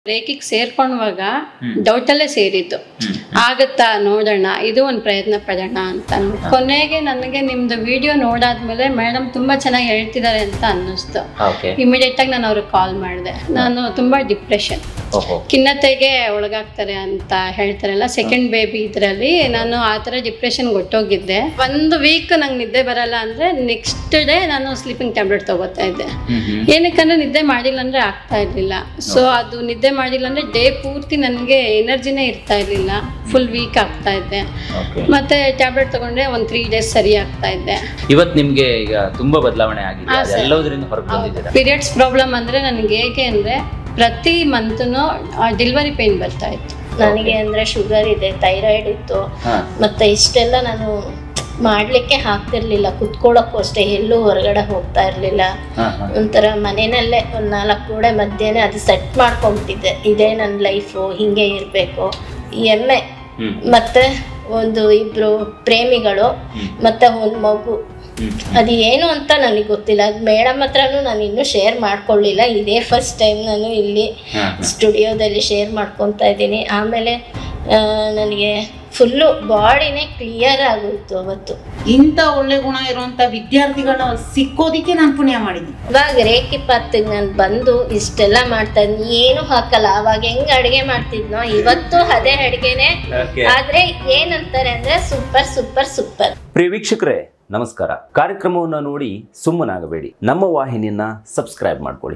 ರೇಖಿಗೆ ಸೇರ್ಕೊಂಡಾಗ ಡೌಟಲ್ಲೇ ಸೇರಿದ್ದು ಆಗುತ್ತಾ ನೋಡೋಣ ಇದು ಒಂದು ಪ್ರಯತ್ನ ಪಡೋಣ ಅಂತ ಕೊನೆಗೆ ನನಗೆ ನಿಮ್ದು ವಿಡಿಯೋ ನೋಡಾದ್ಮೇಲೆ ಮೇಡಮ್ ತುಂಬಾ ಚೆನ್ನಾಗಿ ಹೇಳ್ತಿದ್ದಾರೆ ಅಂತ ಅನ್ನಿಸ್ತು. ಇಮಿಡಿಯೇಟ್ ಆಗಿ ನಾನು ಅವ್ರಿಗೆ ಕಾಲ್ ಮಾಡಿದೆ. ನಾನು ತುಂಬಾ ಡಿಪ್ರೆಷನ್ ಖಿನ್ನತೆಗೆ ಒಳಗಾಗ್ತಾರೆ ಅಂತ ಹೇಳ್ತಾರಲ್ಲ, ಸೆಕೆಂಡ್ ಬೇಬಿ ಇದರಲ್ಲಿ ನಾನು ಆ ಥರ ಡಿಪ್ರೆಷನ್ಗೆ ಹೊಟ್ಟೋಗಿದ್ದೆ. 1 ವೀಕ್ ನಂಗೆ ನಿದ್ದೆ ಬರಲ್ಲ ಅಂದರೆ ನೆಕ್ಸ್ಟ್ ಡೇ ನಾನು ಸ್ಲೀಪಿಂಗ್ ಟ್ಯಾಬ್ಲೆಟ್ ತಗೋತಾ ಇದ್ದೆ. ಏನಕ್ಕಂದ್ರೆ ನಿದ್ದೆ ಮಾಡಿಲ್ಲ ಅಂದರೆ ಆಗ್ತಾ ಇರಲಿಲ್ಲ. ಸೊ ಅದು ನಿದ್ದೆ ಮಾಡಿಲ್ಲ ಅಂದರೆ ಡೇ ಪೂರ್ತಿ ನನಗೆ ಎನರ್ಜಿನೇ ಇರ್ತಾ ಇರಲಿಲ್ಲ, ಫುಲ್ ವೀಕ್ ಆಗ್ತಾ ಇದ್ದೆ. ಮತ್ತೆ ಟ್ಯಾಬ್ಲೆಟ್ ತಗೊಂಡ್ರೆ ಒಂದು 3 ಡೇಸ್ ಸರಿ ಆಗ್ತಾ ಇದ್ದೆ. ಇವತ್ತು ನಿಮಗೆ ಈಗ ತುಂಬಾ ಬದಲಾವಣೆ ಆಗಿದೆ, ಎಲ್ಲದರಿಂದ ಹೊರಗೆ ಬಂದಿದ್ದೀರಾ. ಪೀರಿಯಡ್ಸ್ ಪ್ರಾಬ್ಲಮ್ ಅಂದರೆ ನನಗೆ ಹೇಗೆ ಅಂದರೆ ಪ್ರತಿ ಮಂತ್ನು ಡೆಲಿವರಿ ಪೇನ್ ಬರ್ತಾ ಇತ್ತು ನನಗೆ. ಅಂದರೆ ಶುಗರ್ ಇದೆ, ಥೈರಾಯ್ಡ್ ಇತ್ತು, ಮತ್ತೆ ಇಷ್ಟೆಲ್ಲ ನಾನು ಮಾಡ್ಲಿಕ್ಕೆ ಆಗ್ತಿರ್ಲಿಲ್ಲ. ಕುತ್ಕೊಳ್ಳೋಕ್ಕೂ ಅಷ್ಟೇ ಎಲ್ಲೂ ಹೊರಗಡೆ ಹೋಗ್ತಾ ಇರಲಿಲ್ಲ. ಒಂಥರ ಮನೆಯಲ್ಲೇ ಒಂದು 4 ಗೋಡೆ ಮಧ್ಯೆನೇ ಅದು ಸೆಟ್ ಮಾಡ್ಕೊಂಬಿಟ್ಟಿದ್ದೆ. ಇದೇ ನನ್ನ ಲೈಫು, ಹಿಂಗೆ ಇರಬೇಕು. ಎಮ್ಮೆ ಮತ್ತೆ ಒಂದು 2 ಪ್ರೇಮಿಗಳು ಮತ್ತೆ ಒಂದು ಮಗು, ಅದು ಏನು ಅಂತ ನನಗೆ ಗೊತ್ತಿಲ್ಲ. ಅದು ಮೇಡಮ್ ಹತ್ರನೂ ನಾನು ಇನ್ನೂ ಶೇರ್ ಮಾಡ್ಕೊಳ್ಳಿಲ್ಲ. ಇದೇ ಫಸ್ಟ್ ಟೈಮ್ ನಾನು ಇಲ್ಲಿ ಸ್ಟುಡಿಯೋದಲ್ಲಿ ಶೇರ್ ಮಾಡ್ಕೊತಾ ಇದ್ದೀನಿ. ಆಮೇಲೆ ನನಗೆ ಫುಲ್ಲು ಬಾಡಿನೇ ಕ್ಲಿಯರ್ ಆಗೋಯ್ತು ಅವತ್ತು. ಇಂಥ ಒಳ್ಳೆ ಗುಣ ಇರುವಂಥ ವಿದ್ಯಾರ್ಥಿಗಳು ಸಿಕ್ಕೋದಿಕ್ಕೆ ನಾನು ಪುಣ್ಯ ಮಾಡಿದ್ದೀನಿ. ಇವಾಗ ರೇಖಿ ಪಾತ್ಗೆ ನಾನು ಬಂದು ಇಷ್ಟೆಲ್ಲ ಮಾಡ್ತಾ ಇದ್ದೀನಿ, ಏನು ಹಾಕಲ್ಲ. ಅವಾಗ ಹೆಂಗ್ ಅಡುಗೆ ಮಾಡ್ತಿದ್ನೋ ಇವತ್ತು ಅದೇ ಅಡುಗೆನೆ, ಆದ್ರೆ ಏನಂತಾರೆ ಅಂದ್ರೆ ಸೂಪರ್ ಸೂಪರ್ ಸೂಪರ್. ಪ್ರಿಯ ವೀಕ್ಷಕರೇ ನಮಸ್ಕಾರ. ಕಾರ್ಯಕ್ರಮವನ್ನು ನೋಡಿ ಸುಮ್ಮನಾಗಬೇಡಿ, ನಮ್ಮ ವಾಹಿನಿಯನ್ನ ಸಬ್ಸ್ಕ್ರೈಬ್ ಮಾಡ್ಕೊಳ್ಳಿ.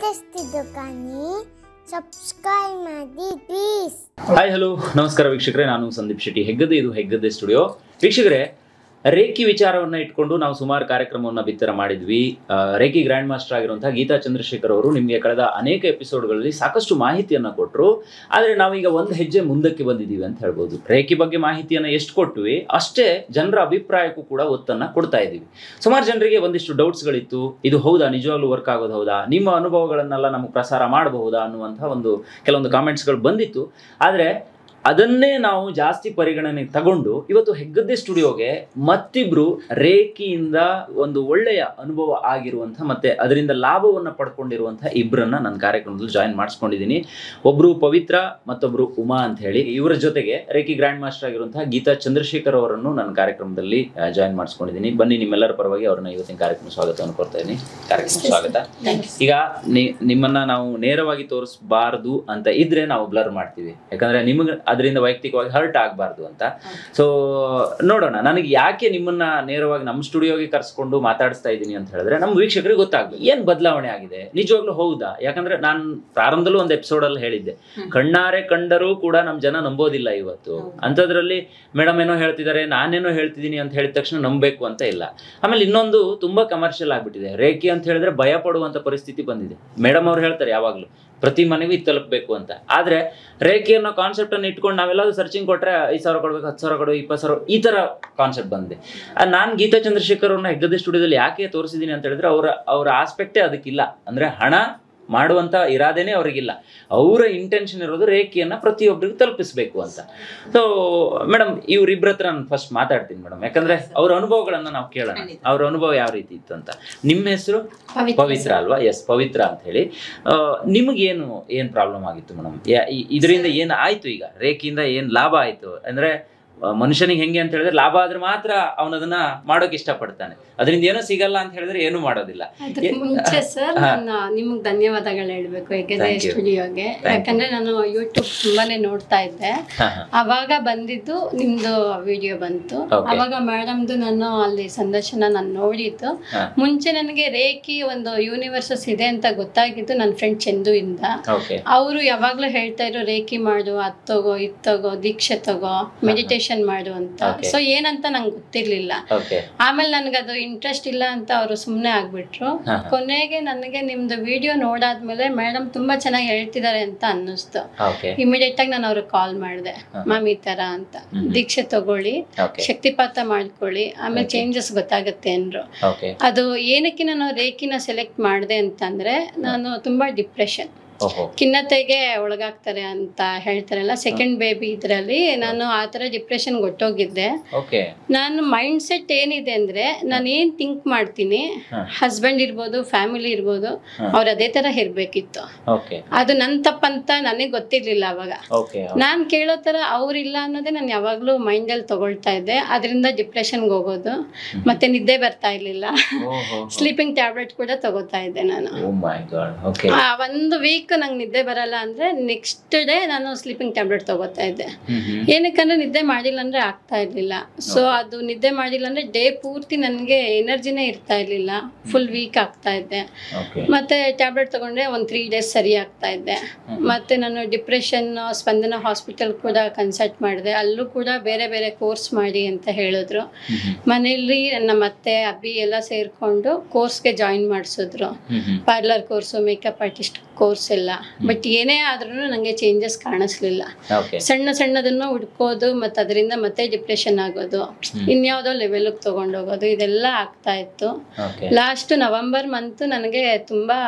ಸಬ್ಸ್ಕ್ರೈಬ್ ಮಾಡಿ ಪ್ಲೀಸ್. ಹಾಯ್ ಹಲೋ ನಮಸ್ಕಾರ ವೀಕ್ಷಕರೇ, ನಾನು ಸಂದೀಪ್ ಶೆಟ್ಟಿ, ಹೆಗ್ಗದ್ದೆ. ಇದು ಹೆಗ್ಗದ್ದೆ ಸ್ಟುಡಿಯೋ. ವೀಕ್ಷಕರೇ, ರೇಖಿ ವಿಚಾರವನ್ನ ಇಟ್ಕೊಂಡು ನಾವು ಸುಮಾರು ಕಾರ್ಯಕ್ರಮವನ್ನು ಬಿತ್ತರ ಮಾಡಿದ್ವಿ. ರೇಖಿ ಗ್ರ್ಯಾಂಡ್ ಮಾಸ್ಟರ್ ಆಗಿರುವಂತಹ ಗೀತಾ ಚಂದ್ರಶೇಖರ್ ಅವರು ನಿಮಗೆ ಕಳೆದ ಅನೇಕ ಎಪಿಸೋಡ್ಗಳಲ್ಲಿ ಸಾಕಷ್ಟು ಮಾಹಿತಿಯನ್ನ ಕೊಟ್ಟರು. ಆದರೆ ನಾವೀಗ ಒಂದು ಹೆಜ್ಜೆ ಮುಂದಕ್ಕೆ ಬಂದಿದ್ದೀವಿ ಅಂತ ಹೇಳ್ಬೋದು. ರೇಖಿ ಬಗ್ಗೆ ಮಾಹಿತಿಯನ್ನ ಎಷ್ಟು ಕೊಟ್ವಿ ಅಷ್ಟೇ ಜನರ ಅಭಿಪ್ರಾಯಕ್ಕೂ ಕೂಡ ಒತ್ತನ್ನ ಕೊಡ್ತಾ ಇದ್ದೀವಿ. ಸುಮಾರು ಜನರಿಗೆ ಒಂದಿಷ್ಟು ಡೌಟ್ಸ್ಗಳಿತ್ತು. ಇದು ಹೌದಾ, ನಿಜವಾಗ್ಲೂ ವರ್ಕ್ ಆಗೋದು ಹೌದಾ, ನಿಮ್ಮ ಅನುಭವಗಳನ್ನೆಲ್ಲ ನಮಗೆ ಪ್ರಸಾರ ಮಾಡಬಹುದಾ ಅನ್ನುವಂತಹ ಕೆಲವೊಂದು ಕಾಮೆಂಟ್ಸ್ಗಳು ಬಂದಿತ್ತು. ಆದರೆ ಅದನ್ನೇ ನಾವು ಜಾಸ್ತಿ ಪರಿಗಣನೆಗೆ ತಗೊಂಡು ಇವತ್ತು ಹೆಗ್ಗದ್ದೆ ಸ್ಟುಡಿಯೋಗೆ ಮತ್ತಿಬ್ರು ರೇಖಿಯಿಂದ ಒಂದು ಒಳ್ಳೆಯ ಅನುಭವ ಆಗಿರುವಂಥ ಮತ್ತೆ ಅದರಿಂದ ಲಾಭವನ್ನು ಪಡ್ಕೊಂಡಿರುವಂತಹ ಇಬ್ಬರನ್ನ ನನ್ನ ಕಾರ್ಯಕ್ರಮದಲ್ಲಿ ಜಾಯಿನ್ ಮಾಡಿಸ್ಕೊಂಡಿದ್ದೀನಿ. ಒಬ್ರು ಪವಿತ್ರ, ಮತ್ತೊಬ್ರು ಉಮಾ ಅಂತ ಹೇಳಿ. ಇವರ ಜೊತೆಗೆ ರೇಖಿ ಗ್ರ್ಯಾಂಡ್ ಮಾಸ್ಟರ್ ಆಗಿರುವಂತಹ ಗೀತಾ ಚಂದ್ರಶೇಖರ್ ಅವರನ್ನು ನನ್ನ ಕಾರ್ಯಕ್ರಮದಲ್ಲಿ ಜಾಯಿನ್ ಮಾಡಿಸ್ಕೊಂಡಿದ್ದೀನಿ. ಬನ್ನಿ, ನಿಮ್ಮೆಲ್ಲರ ಪರವಾಗಿ ಅವ್ರನ್ನ ಇವತ್ತಿನ ಕಾರ್ಯಕ್ರಮ ಸ್ವಾಗತವನ್ನು ಕೊಡ್ತಾ ಇದ್ದೀನಿ. ಕಾರ್ಯಕ್ರಮ ಸ್ವಾಗತ. ಈಗ ನಿಮ್ಮನ್ನ ನಾವು ನೇರವಾಗಿ ತೋರಿಸಬಾರ್ದು ಅಂತ ಇದ್ರೆ ನಾವು ಬ್ಲರ್ ಮಾಡ್ತೀವಿ, ಯಾಕಂದ್ರೆ ನಿಮಗೆ ಅದರಿಂದ ವೈಯಕ್ತಿಕವಾಗಿ ಹರ್ಟ್ ಆಗಬಾರ್ದು ಅಂತ. ಸೊ ನೋಡೋಣ, ನನಗೆ ಯಾಕೆ ನಿಮ್ಮನ್ನ ನೇರವಾಗಿ ನಮ್ಮ ಸ್ಟುಡಿಯೋಗೆ ಕರ್ಸ್ಕೊಂಡು ಮಾತಾಡಿಸ್ತಾ ಇದ್ದೀನಿ ಅಂತ ಹೇಳಿದ್ರೆ ನಮ್ಮ ವೀಕ್ಷಕರಿಗೆ ಗೊತ್ತಾಗ್ಬೇಕು ಏನ್ ಬದಲಾವಣೆ ಆಗಿದೆ. ನಿಜವಾಗ್ಲೂ ಹೌದಾ? ಯಾಕಂದ್ರೆ ನಾನು ಪ್ರಾರಂಭದಲ್ಲೂ ಒಂದು ಎಪಿಸೋಡ್ ಅಲ್ಲಿ ಹೇಳಿದ್ದೆ, ಕಣ್ಣಾರೆ ಕಂಡರೂ ಕೂಡ ನಮ್ ಜನ ನಂಬೋದಿಲ್ಲ ಇವತ್ತು. ಅಂಥದ್ರಲ್ಲಿ ಮೇಡಮ್ ಏನೋ ಹೇಳ್ತಿದ್ದಾರೆ, ನಾನೇನೋ ಹೇಳ್ತಿದ್ದೀನಿ ಅಂತ ಹೇಳಿದ ತಕ್ಷಣ ನಂಬಬೇಕು ಅಂತ ಇಲ್ಲ. ಆಮೇಲೆ ಇನ್ನೊಂದು ತುಂಬಾ ಕಮರ್ಷಿಯಲ್ ಆಗ್ಬಿಟ್ಟಿದೆ. ರೇಖಿ ಅಂತ ಹೇಳಿದ್ರೆ ಭಯ ಪಡುವಂತ ಪರಿಸ್ಥಿತಿ ಬಂದಿದೆ. ಮೇಡಮ್ ಅವ್ರು ಹೇಳ್ತಾರೆ ಯಾವಾಗ್ಲೂ ಪ್ರತಿ ಮನೆಗೂ ಇದು ತಲುಪಬೇಕು ಅಂತ. ಆದ್ರೆ ರೇಖಿ ಅನ್ನೋ ಕಾನ್ಸೆಪ್ಟ್ ಅನ್ನು ಇಟ್ಕೊಂಡು ನಾವೆಲ್ಲರೂ ಸರ್ಚಿಂಗ್ ಕೊಟ್ರೆ 5,000 ಕೊಡ್ಬೇಕು, 10,000 ಕೊಡು, 20,000, ಈ ತರ ಕಾನ್ಸೆಪ್ಟ್ ಬಂದಿದೆ. ನಾನು ಗೀತಾ ಚಂದ್ರಶೇಖರ್ ಅವ್ರನ್ನ ಹೆಗ್ಗದ್ದೆ ಸ್ಟುಡಿಯೋದಲ್ಲಿ ಯಾಕೆ ತೋರಿಸಿದ್ದೀನಿ ಅಂತ ಹೇಳಿದ್ರೆ ಅವರ ಆಸ್ಪೆಕ್ಟೇ ಅದಕ್ಕಿಲ್ಲ. ಅಂದ್ರೆ ಹಣ ಮಾಡುವಂತ ಇರಾದೇನೆ ಅವ್ರಿಗಿಲ್ಲ. ಅವರ ಇಂಟೆನ್ಷನ್ ಇರೋದು ರೇಖಿಯನ್ನ ಪ್ರತಿಯೊಬ್ಬರಿಗೂ ತಲುಪಿಸ್ಬೇಕು ಅಂತ. ಸೊ ಮೇಡಮ್, ಇವ್ರಿಬ್ರ ಹತ್ರ ನಾನು ಫಸ್ಟ್ ಮಾತಾಡ್ತೀನಿ ಮೇಡಮ್, ಯಾಕಂದ್ರೆ ಅವ್ರ ಅನುಭವಗಳನ್ನ ನಾವು ಕೇಳೋಣ. ಅವ್ರ ಅನುಭವ ಯಾವ ರೀತಿ ಇತ್ತು ಅಂತ. ನಿಮ್ಮ ಹೆಸರು ಪವಿತ್ರ ಅಲ್ವಾ? ಎಸ್, ಪವಿತ್ರ ಅಂತ ಹೇಳಿ. ನಿಮಗೇನು ಏನ್ ಪ್ರಾಬ್ಲಮ್ ಆಗಿತ್ತು ಮೇಡಮ್? ಇದರಿಂದ ಏನ್ ಆಯ್ತು? ಈಗ ರೇಖಿಯಿಂದ ಏನ್ ಲಾಭ ಆಯ್ತು? ಅಂದ್ರೆ ಮನುಷ್ಯನಿಗೆ ಹೆಂಗೆ ಅಂತ ಹೇಳಿದ್ರೆ ಲಾಭ ಆದ್ರೆ ಮಾತ್ರ ಅವನದನ್ನ ಮಾಡೋಕೆ ಇಷ್ಟಪಡ್ತಾನೆ. ಅದರಿಂದ ಏನೋ ಸಿಗಲ್ಲ ಅಂತ ಹೇಳಿದ್ರೆ ಏನು ಮಾಡೋದಿಲ್ಲ. ಮುಂಚೆ ಸರ್ ನಾನು ನಿಮಗೆ ಧನ್ಯವಾದಗಳು ಹೇಳ್ಬೇಕು ಹೆಗ್ಗದ್ದೆ ಸ್ಟುಡಿಯೋಗೆ. ಯಾಕಂದ್ರೆ ನಾನು ಯೂಟ್ಯೂಬ್ ತುಂಬಾನೇ ನೋಡ್ತಾ ಇದ್ದೆ. ಅವಾಗ ಬಂದಿದ್ದು ನಿಮ್ದು ವಿಡಿಯೋ ಬಂತು. ಅವಾಗ ಮೇಡಮ್ದು ನಾನು ಅಲ್ಲಿ ಸಂದರ್ಶನ ನಾನು ನೋಡಿದ್ದು. ಮುಂಚೆ ನನಗೆ ರೇಖಿ ಒಂದು ಯೂನಿವರ್ಸಸ್ ಇದೆ ಅಂತ ಗೊತ್ತಾಗಿದ್ದು ನನ್ನ ಫ್ರೆಂಡ್ ಚಂದು ಇಂದ. ಅವರು ಯಾವಾಗ್ಲೂ ಹೇಳ್ತಾ ಇದ್ರು ರೇಖಿ ಮಾಡು, ಅದ್ ತಗೋ, ಇದ್ ತಗೋ, ದೀಕ್ಷೆ ತಗೋ, ಮೆಡಿಟೇಷನ್ ಮಾಡು ಅಂತ. ಸೊ ಏನಂತ ನಂಗೆ ಗೊತ್ತಿರ್ಲಿಲ್ಲ. ಆಮೇಲೆ ನನ್ಗದು ಇಂಟ್ರೆಸ್ಟ್ ಇಲ್ಲ ಅಂತ ಅವರು ಸುಮ್ನೆ ಆಗ್ಬಿಟ್ರು. ಕೊನೆಗೆ ನನಗೆ ನಿಮ್ದು ವಿಡಿಯೋ ನೋಡಾದ್ಮೇಲೆ ಮೇಡಮ್ ತುಂಬಾ ಚೆನ್ನಾಗಿ ಹೇಳ್ತಿದ್ದಾರೆ ಅಂತ ಅನ್ನಿಸ್ತು. ಇಮಿಡಿಯೇಟ್ ಆಗಿ ನಾನು ಅವ್ರಿಗೆ ಕಾಲ್ ಮಾಡಿದೆ, ಮ್ಯಾಮ್ ಈ ತರ ಅಂತ, ದೀಕ್ಷೆ ತಗೊಳ್ಳಿ, ಶಕ್ತಿಪಾತ ಮಾಡ್ಕೊಳ್ಳಿ, ಆಮೇಲೆ ಚೇಂಜಸ್ ಗೊತ್ತಾಗುತ್ತೆ ಅಂದ್ರು. ಅದು ಏನಕ್ಕೆ ನಾನು ರೇಖಿನ ಸೆಲೆಕ್ಟ್ ಮಾಡಿದೆ ಅಂತಂದ್ರೆ, ನಾನು ತುಂಬಾ ಡಿಪ್ರೆಷನ್ ಖಿನ್ನತೆಗೆ ಒಳಗಾಗ್ತಾರೆ ಅಂತ ಹೇಳ್ತಾರಲ್ಲ, ಸೆಕೆಂಡ್ ಬೇಬಿ ಇದ್ರಲ್ಲಿ ನಾನು ಆ ಥರ ಡಿಪ್ರೆಷನ್ಗೆ ಒಟ್ಟೋಗಿದ್ದೆ. ನಾನು ಮೈಂಡ್ ಸೆಟ್ ಏನಿದೆ ಅಂದ್ರೆ ನಾನು ಏನ್ ಥಿಂಕ್ ಮಾಡ್ತೀನಿ, ಹಸ್ಬೆಂಡ್ ಇರ್ಬೋದು, ಫ್ಯಾಮಿಲಿ ಇರ್ಬೋದು, ಅವ್ರು ಅದೇ ತರ ಇರ್ಬೇಕಿತ್ತು. ಅದು ನನ್ ತಪ್ಪಂತ ನನಗೆ ಗೊತ್ತಿರ್ಲಿಲ್ಲ ಅವಾಗ. ನಾನ್ ಕೇಳೋ ತರ ಅವ್ರಿಲ್ಲ ಅನ್ನೋದೇ ನಾನು ಯಾವಾಗ್ಲೂ ಮೈಂಡ್ ಅಲ್ಲಿ ತಗೊಳ್ತಾ ಇದ್ದೆ. ಅದರಿಂದ ಡಿಪ್ರೆಷನ್ಗೆ ಹೋಗೋದು, ಮತ್ತೆ ನಿದ್ದೆ ಬರ್ತಾ ಇರ್ಲಿಲ್ಲ. ಸ್ಲೀಪಿಂಗ್ ಟ್ಯಾಬ್ಲೆಟ್ ಕೂಡ ತಗೋತಾ ಇದ್ದೆ ನಾನು. ಒಂದು ವೀಕ್ ನಂಗೆ ನಿದ್ದೆ ಬರಲ್ಲ ಅಂದ್ರೆ ನೆಕ್ಸ್ಟ್ ಡೇ ನಾನು ಸ್ಲೀಪಿಂಗ್ ಟ್ಯಾಬ್ಲೆಟ್ ತಗೋತಾ ಇದ್ದೆ. ಏನಕ್ಕಂದ್ರೆ ನಿದ್ದೆ ಮಾಡಿಲ್ಲ ಅಂದ್ರೆ ಆಗ್ತಾ ಇರ್ಲಿಲ್ಲ. ಸೊ ಅದು ನಿದ್ದೆ ಮಾಡಿಲ್ಲ ಅಂದ್ರೆ ಡೇ ಪೂರ್ತಿ ನನಗೆ ಎನರ್ಜಿನೇ ಇರ್ತಾ ಇರ್ಲಿಲ್ಲ, ಫುಲ್ ವೀಕ್ ಆಗ್ತಾ ಇದ್ದೆ. ಮತ್ತೆ ಟ್ಯಾಬ್ಲೆಟ್ ತಗೊಂಡ್ರೆ ಒಂದು 3 days ಸರಿ ಆಗ್ತಾ ಇದ್ದೆ. ಮತ್ತೆ ನಾನು ಡಿಪ್ರೆಷನ್ ಸ್ಪಂದನ ಹಾಸ್ಪಿಟಲ್ ಕೂಡ ಕನ್ಸಲ್ಟ್ ಮಾಡಿದೆ. ಅಲ್ಲೂ ಕೂಡ ಬೇರೆ ಬೇರೆ ಕೋರ್ಸ್ ಮಾಡಿ ಅಂತ ಹೇಳಿದ್ರು. ಮನೆಯಲ್ಲಿ ನಮ್ಮ ಅತ್ತೆ ಅಬ್ಬಿ ಎಲ್ಲ ಸೇರ್ಕೊಂಡು ಕೋರ್ಸ್ಗೆ ಜಾಯಿನ್ ಮಾಡಿಸಿದ್ರು. Parlour course, makeup artist course ಎಲ್ಲ. ಬಟ್ ಏನೇ ಆದ್ರೂ ನಂಗೆ ಚೇಂಜಸ್ ಕಾಣಿಸ್ಲಿಲ್ಲ. ಸಣ್ಣ ಸಣ್ಣದನ್ನು ಹುಡ್ಕೋದು, ಮತ್ತೆ ಅದರಿಂದ ಮತ್ತೆ ಡಿಪ್ರೆಷನ್ ಆಗೋದು, ಇನ್ಯಾವುದೋ ಲೆವೆಲ್ಗೆ ತಗೊಂಡೋಗೋದು, ಇದೆಲ್ಲ ಆಗ್ತಾ ಇತ್ತು. ಲಾಸ್ಟ್ ನವೆಂಬರ್ ಮಂತ್ ನನಗೆ ತುಂಬಾ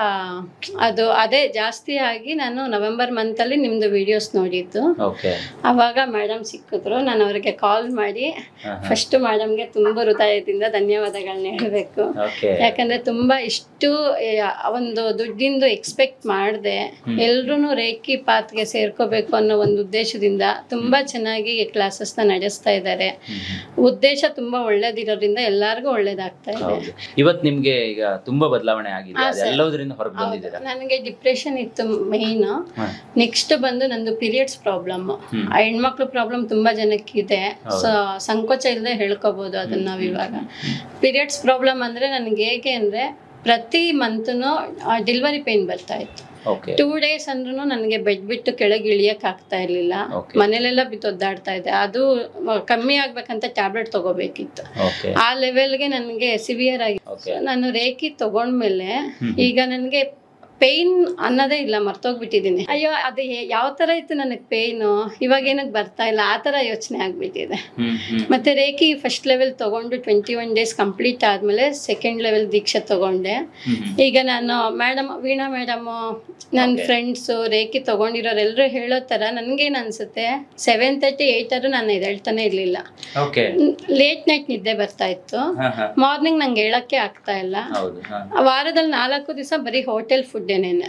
ಅದೇ ಜಾಸ್ತಿ ಆಗಿ ನಾನು ನವೆಂಬರ್ ಮಂತ್ ಅಲ್ಲಿ ನಿಮ್ದು ವಿಡಿಯೋಸ್ ನೋಡಿದ್ದು. ಅವಾಗ ಮೇಡಮ್ ಸಿಕ್ಕಿದ್ರು. ನಾನು ಅವ್ರಿಗೆ ಕಾಲ್ ಮಾಡಿ ಫಸ್ಟ್ ಮೇಡಮ್ಗೆ ತುಂಬಾ ಹೃದಯದಿಂದ ಧನ್ಯವಾದಗಳನ್ನ ಹೇಳ್ಬೇಕು. ಯಾಕಂದ್ರೆ ತುಂಬಾ ಇಷ್ಟು ಒಂದು ದುಡ್ಡಿಂದು ಎಕ್ಸ್ಪೆಕ್ಟ್ ಮಾಡಿದೆ. ಎಲ್ರೂ ರೇಖಿ ಪಾತ್ಗೆ ಸೇರ್ಕೋಬೇಕು ಅನ್ನೋ ಒಂದು ಉದ್ದೇಶದಿಂದ ತುಂಬಾ ಚೆನ್ನಾಗಿ ಕ್ಲಾಸಸ್ ನ ನಡೆಸ್ತಾ ಇದ್ದಾರೆ. ಉದ್ದೇಶ ತುಂಬಾ ಒಳ್ಳೇದಿರೋದ್ರಿಂದ ಎಲ್ಲಾರ್ಗು ಒಳ್ಳೇದಾಗ್ತಾ ಇದೆ. ಇವತ್ತು ನಿಮ್ಗೆ ಈಗ ತುಂಬಾ ಬದಲಾವಣೆ ಆಗಿದೆ, ಎಲ್ಲದರಿಂದ ಹೊರಗೆ ಬಂದಿದ್ದೀರಾ? ನನಗೆ ಡಿಪ್ರೆಷನ್ ಇತ್ತು ಮೇನ್. ನೆಕ್ಸ್ಟ್ ಬಂದು ನಂದು ಪೀರಿಯಡ್ಸ್ ಪ್ರಾಬ್ಲಮ್. ಹೆಣ್ಮಕ್ಳು ಪ್ರಾಬ್ಲಮ್ ತುಂಬಾ ಜನಕ್ಕೆ ಇದೆ. ಸೊ ಸಂಕೋಚ ಇಲ್ಲದೆ ಹೇಳ್ಕೋಬಹುದು ಅದನ್ನ ನಾವ್ ಇವಾಗ. ಪೀರಿಯಡ್ಸ್ ಪ್ರಾಬ್ಲಮ್ ಅಂದ್ರೆ ನನಗೆ ಹೇಗೆ ಅಂದ್ರೆ ಪ್ರತಿ ಮಂತ್ನು ಡೆಲಿವರಿ ಪೇನ್ ಬರ್ತಾ ಇತ್ತು. 2 days ಅಂದ್ರೂ ನನಗೆ ಬೆಡ್ ಬಿಟ್ಟು ಕೆಳಗೆ ಇಳಿಯಕ್ ಆಗ್ತಾ ಇರ್ಲಿಲ್ಲ. ಮನೇಲೆಲ್ಲ ಬಿದ್ದು ಒದ್ದಾಡ್ತಾ ಇದ್ದೆ. ಅದು ಕಮ್ಮಿ ಆಗ್ಬೇಕಂತ ಟ್ಯಾಬ್ಲೆಟ್ ತಗೋಬೇಕಿತ್ತು. ಆ ಲೆವೆಲ್ಗೆ ನನಗೆ ಸಿವಿಯರ್ ಆಗಿ ನಾನು ರೇಖಿ ತಗೊಂಡ್ಮೇಲೆ ಈಗ ನನಗೆ ಪೇನ್ ಅನ್ನೋದೇ ಇಲ್ಲ, ಮರ್ತೋಗ್ಬಿಟ್ಟಿದ್ದೀನಿ. ಅಯ್ಯೋ ಅದು ಯಾವ ತರ ಇತ್ತು ನನಗೆ ಪೇನು, ಇವಾಗ ಏನಕ್ಕೆ ಬರ್ತಾ ಇಲ್ಲ, ಆ ತರ ಯೋಚನೆ ಆಗ್ಬಿಟ್ಟಿದೆ. ಮತ್ತೆ ರೇಖಿ ಫಸ್ಟ್ ಲೆವೆಲ್ ತಗೊಂಡು 21 days ಕಂಪ್ಲೀಟ್ ಆದ್ಮೇಲೆ ಸೆಕೆಂಡ್ ಲೆವೆಲ್ ದೀಕ್ಷೆ ತಗೊಂಡೆ. ಈಗ ನಾನು ವೀಣಾ ಮೇಡಮ್, ನನ್ನ ಫ್ರೆಂಡ್ಸು ರೇಖಿ ತಗೊಂಡಿರೋರೆಲ್ಲರೂ ಹೇಳೋ ತರ ನನ್ಗೇನ್ ಅನ್ಸುತ್ತೆ, 7:30, 8 ನಾನು ಎದ್ದೇಳ್ತಾನೆ ಇರ್ಲಿಲ್ಲ. ಲೇಟ್ ನೈಟ್ ನಿದ್ದೆ ಬರ್ತಾ ಇತ್ತು. ಮಾರ್ನಿಂಗ್ ನಂಗೆ ಹೇಳಕ್ಕೆ ಆಗ್ತಾ ಇಲ್ಲ. ವಾರದಲ್ಲಿ 4 ದಿವಸ ಬರೀ ಹೋಟೆಲ್ ಫುಡ್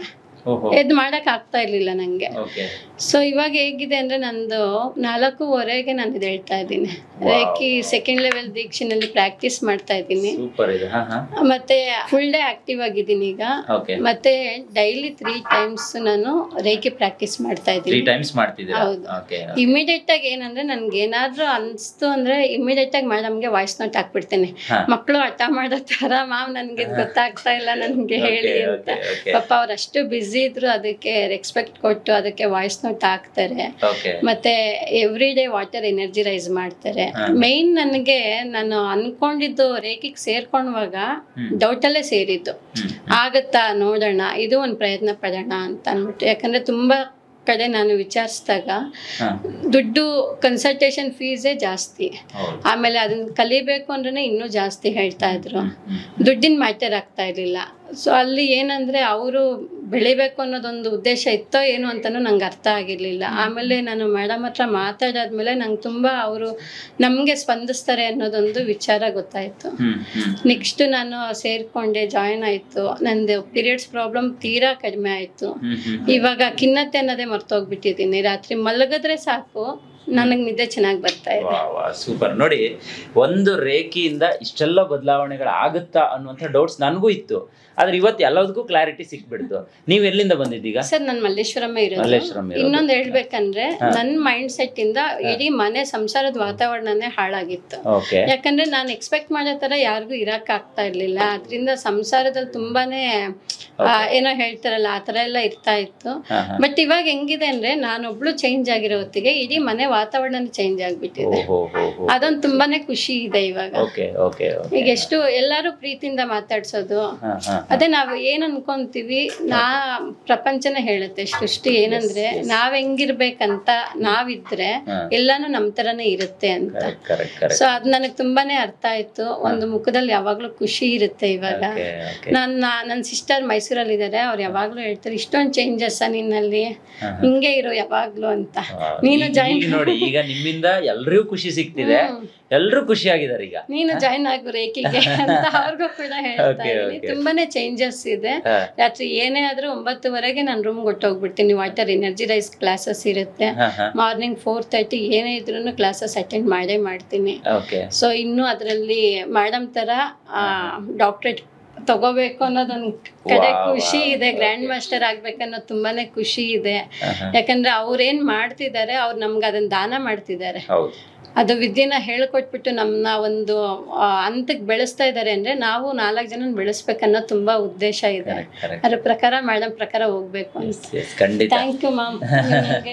ಎದ್ ಮಾಡಕ್ ಆಗ್ತಾ ಇರ್ಲಿಲ್ಲ ನಂಗೆ. ಸೊ ಇವಾಗ ಹೇಗಿದೆ ಅಂದ್ರೆ ನಂದು 4:15 ನಾನು ಇದು ಹೇಳ್ತಾ ಇದ್ದೀನಿ. ರೇಖಿ ಸೆಕೆಂಡ್ ಲೆವೆಲ್ ದೀಕ್ಷೆನಲ್ಲಿ ಪ್ರಾಕ್ಟೀಸ್ ಮಾಡ್ತಾ ಇದ್ದೀನಿ. ಮತ್ತೆ ಫುಲ್ ಡೇ ಆಕ್ಟಿವ್ ಆಗಿದ್ದೀನಿ ಈಗ. ಮತ್ತೆ ಡೈಲಿ 3 times ನಾನು ರೇಖಿ ಪ್ರಾಕ್ಟೀಸ್ ಮಾಡ್ತಾ ಇದ್ದೀನಿ. ಹೌದು. ಇಮಿಡಿಯೇಟ್ ಆಗಿ ಏನಂದ್ರೆ ನನ್ಗೆ ಏನಾದ್ರೂ ಅನ್ಸ್ತು ಅಂದ್ರೆ ಇಮಿಡಿಯೇಟ್ ಆಗಿ ಮೇಡಮ್ಗೆ ವಾಯ್ಸ್ ನೋಟ್ ಹಾಕ್ಬಿಡ್ತೇನೆ. ಮಕ್ಕಳು ಹಠ ಮಾಡೋ ತರ, ಮಾವ್ ನನ್ಗೆ ಗೊತ್ತಾಗ್ತಾ ಇಲ್ಲ ನನ್ಗೆ ಹೇಳಿ ಅಂತ. ಪಾಪ ಅವ್ರು ಅಷ್ಟು ಬಿಸಿ ಇದ್ರು, ಅದಕ್ಕೆ ರೆಸ್ಪೆಕ್ಟ್ ಕೊಟ್ಟು ಅದಕ್ಕೆ ವಾಯ್ಸ್ ನೋಟ್ ಹಾಕ್ತಾರೆ. ಮತ್ತೆ every day water energy rise ಮಾಡ್ತಾರೆ. ಮೇನ್ ನನಗೆ ನಾನು ಅನ್ಕೊಂಡಿದ್ದು ರೇಖಿಗೆ ಸೇರ್ಕೊಂಡವಾಗ ಡೌಟ್ ಅಲ್ಲೇ ಸೇರಿದ್ದು. ಆಗತ್ತಾ ನೋಡೋಣ, ಇದು ಒಂದು ಪ್ರಯತ್ನ ಪಡೋಣ ಅಂತ ಅನ್ಬಿಟ್ಟು. ಯಾಕಂದ್ರೆ ತುಂಬಾ ಕಡೆ ನಾನು ವಿಚಾರಿಸಿದಾಗ ದುಡ್ಡು ಕನ್ಸಲ್ಟೇಷನ್ ಫೀಸೇ ಜಾಸ್ತಿ. ಆಮೇಲೆ ಅದನ್ನ ಕಲಿಬೇಕು ಅಂದ್ರೆ ಇನ್ನೂ ಜಾಸ್ತಿ ಹೇಳ್ತಾ ಇದ್ರು. ದುಡ್ಡಿನ ಮ್ಯಾಟರ್ ಆಗ್ತಾ ಇರ್ಲಿಲ್ಲ. ಸೊ ಅಲ್ಲಿ ಏನಂದ್ರೆ ಅವರು ಬೆಳಿಬೇಕು ಅನ್ನೋದೊಂದು ಉದ್ದೇಶ ಇತ್ತೋ ಏನೋ ಅಂತಾನು ನಂಗೆ ಅರ್ಥ ಆಗಿರ್ಲಿಲ್ಲ. ಆಮೇಲೆ ನಾನು ಮೇಡಮ್ ಹತ್ರ ಮಾತಾಡಾದ್ಮೇಲೆ ನಂಗೆ ತುಂಬಾ ಅವರು ನಮ್ಗೆ ಸ್ಪಂದಿಸ್ತಾರೆ ಅನ್ನೋದೊಂದು ವಿಚಾರ ಗೊತ್ತಾಯ್ತು. ನೆಕ್ಸ್ಟ್ ನಾನು ಸೇರ್ಕೊಂಡೆ, ಜಾಯಿನ್ ಆಯ್ತು. ನಂದು ಪೀರಿಯಡ್ಸ್ ಪ್ರಾಬ್ಲಮ್ ತೀರಾ ಕಡಿಮೆ ಆಯ್ತು. ಇವಾಗ ಖಿನ್ನತೆ ಅನ್ನೋದೇ ಮರ್ತೋಗ್ಬಿಟ್ಟಿದ್ದೀನಿ. ರಾತ್ರಿ ಮಲಗಿದ್ರೆ ಸಾಕು ನನಗೆ ನಿದ್ದೆ ಚೆನ್ನಾಗಿ ಬರ್ತಾ ಇದೆ. ಸೂಪರ್. ನೋಡಿ, ಒಂದು ರೇಖಿಯಿಂದ ಇಷ್ಟೆಲ್ಲ ಬದಲಾವಣೆಗಳು ಆಗುತ್ತಾ ಅನ್ನುವಂಥ ಡೌಟ್ಸ್ ನನಗೂ ಇತ್ತು. ಆದ್ರೆ ಇವತ್ತು ಎಲ್ಲದಕ್ಕೂ ಕ್ಲಾರಿಟಿ ಸಿಕ್ಬಿಡ್ತು. ನೀವ್ ಎಲ್ಲಿಂದ ಬಂದಿದ್ದೀಗ? ಸರ್ ನಾನು ಮಲ್ಲೇಶ್ವರಮೇ ಇರೋದು. ಇನ್ನೊಂದು ಹೇಳ್ಬೇಕಂದ್ರೆ ನನ್ನ ಮೈಂಡ್ ಸೆಟ್ ಇಂದ ಇಡೀ ಮನೆ ಸಂಸಾರದ ವಾತಾವರಣನೇ ಹಾಳಾಗಿತ್ತು. ಯಾಕಂದ್ರೆ ನಾನು ಎಕ್ಸ್ಪೆಕ್ಟ್ ಮಾಡೋ ತರ ಯಾರಿಗೂ ಇರಕ್ ಆಗ್ತಾ ಇರ್ಲಿಲ್ಲ. ಅದ್ರಿಂದ ಸಂಸಾರದಲ್ಲಿ ತುಂಬಾನೇ ಏನೋ ಹೇಳ್ತಾರಲ್ಲ ಆ ತರ ಎಲ್ಲ ಇರ್ತಾ ಇತ್ತು. ಬಟ್ ಇವಾಗ ಹೆಂಗಿದೆ ಅಂದ್ರೆ ನಾನೊಬ್ಳು ಚೇಂಜ್ ಆಗಿರೋ ಹೊತ್ತಿಗೆ ಇಡೀ ಮನೆ ವಾತಾವರಣ ಚೇಂಜ್ ಆಗ್ಬಿಟ್ಟಿದೆ. ಅದೊಂದು ತುಂಬಾನೇ ಖುಷಿ ಇದೆ ಇವಾಗ. ಈಗ ಎಷ್ಟು ಎಲ್ಲರೂ ಪ್ರೀತಿಯಿಂದ ಮಾತಾಡ್ಸೋದು, ಅದೇ ನಾವು ಏನ್ ಅನ್ಕೊಂತೀವಿ ಪ್ರಪಂಚನೇ ಹೇಳುತ್ತೆ ಸೃಷ್ಟಿ ಏನಂದ್ರೆ ನಾವ್ ಹೆಂಗಿರ್ಬೇಕಂತ ನಾವಿದ್ರೆ ಎಲ್ಲಾನು ನಮ್ ತರನೇ ಇರುತ್ತೆ ಅಂತ. ಸೊ ಅದ್ ನನಗ್ ತುಂಬಾನೇ ಅರ್ಥ ಆಯ್ತು. ಒಂದು ಮುಖದಲ್ಲಿ ಯಾವಾಗ್ಲೂ ಖುಷಿ ಇರುತ್ತೆ. ಇವಾಗ ನನ್ನ ಸಿಸ್ಟರ್ ಮೈಸೂರಲ್ಲಿ ಇದಾರೆ, ಅವ್ರು ಯಾವಾಗ್ಲೂ ಹೇಳ್ತಾರೆ ಇಷ್ಟೊಂದು ಚೇಂಜಸ್ ನಿನ್ನಲ್ಲಿ, ಹಿಂಗೆ ಇರೋ ಯಾವಾಗ್ಲೂ ಅಂತ. ನೀನು ಜಾಯಿನ್ ನೋಡಿ, ಈಗ ನಿಮ್ಮಿಂದ ಎಲ್ರಿಗೂ ಖುಷಿ ಸಿಗ್ತಿದೆ, ಎಲ್ರು ಖುಷಿಯಾಗಿದ್ದಾರೆ. ಈಗ ನೀನು ಜಾಯಿನ್ ಆಗು ರೇಖಿಗೆ ಅಂತ ಅವ್ರಿಗೂ ಕೂಡ ಹೇಳ್ತಾ ಇದೀನಿ. ತುಂಬಾನೇ ಚೇಂಜಸ್ ಇದೆ. ರಾತ್ರಿ ಏನೇ ಆದ್ರೂ 9:00ವರೆಗೆ ನಾನು ರೂಮ್ ಹೊಟ್ಟೋಗ್ಬಿಡ್ತೀನಿ. ವಾಟರ್ ಎನರ್ಜಿ ರೈಸ್ ಕ್ಲಾಸಸ್ ಇರುತ್ತೆ. ಮಾರ್ನಿಂಗ್ 4:30 ಏನೇ ಇದ್ರು ಕ್ಲಾಸಸ್ ಅಟೆಂಡ್ ಮಾಡೇ ಮಾಡ್ತೀನಿ. ಸೊ ಇನ್ನು ಅದ್ರಲ್ಲಿ ಮೇಡಮ್ ತರ ಡಾಕ್ಟರೇಟ್ ತಗೋಬೇಕು ಅನ್ನೋದೊಂದು ಕಡೆ ಖುಷಿ ಇದೆ. ಗ್ರ್ಯಾಂಡ್ ಮಾಸ್ಟರ್ ಆಗ್ಬೇಕನ್ನೋದು ತುಂಬಾನೇ ಖುಷಿ ಇದೆ. ಯಾಕಂದ್ರೆ ಅವ್ರೇನ್ ಮಾಡ್ತಿದ್ದಾರೆ, ಅವ್ರು ನಮ್ಗೆ ಅದನ್ನ ದಾನ ಮಾಡ್ತಿದ್ದಾರೆ. ಅದು ವಿದ್ಯೆನ ಹೇಳ್ಕೊಟ್ಬಿಟ್ಟು ನಮ್ಮನ್ನ ಒಂದು ಹಂತಕ್ಕೆ ಬೆಳೆಸ್ತಾ ಇದ್ದಾರೆ ಅಂದ್ರೆ ನಾವು 4 ಜನ ಬೆಳೆಸ್ಬೇಕನ್ನೋ ತುಂಬಾ ಉದ್ದೇಶ ಇದೆ. ಅದ್ರ ಪ್ರಕಾರ ಮೇಡಮ್ ಪ್ರಕಾರ ಹೋಗ್ಬೇಕು ಅಂತ. ಥ್ಯಾಂಕ್ ಯು ಮ್ಯಾಮ್, ನಿಮಗೆ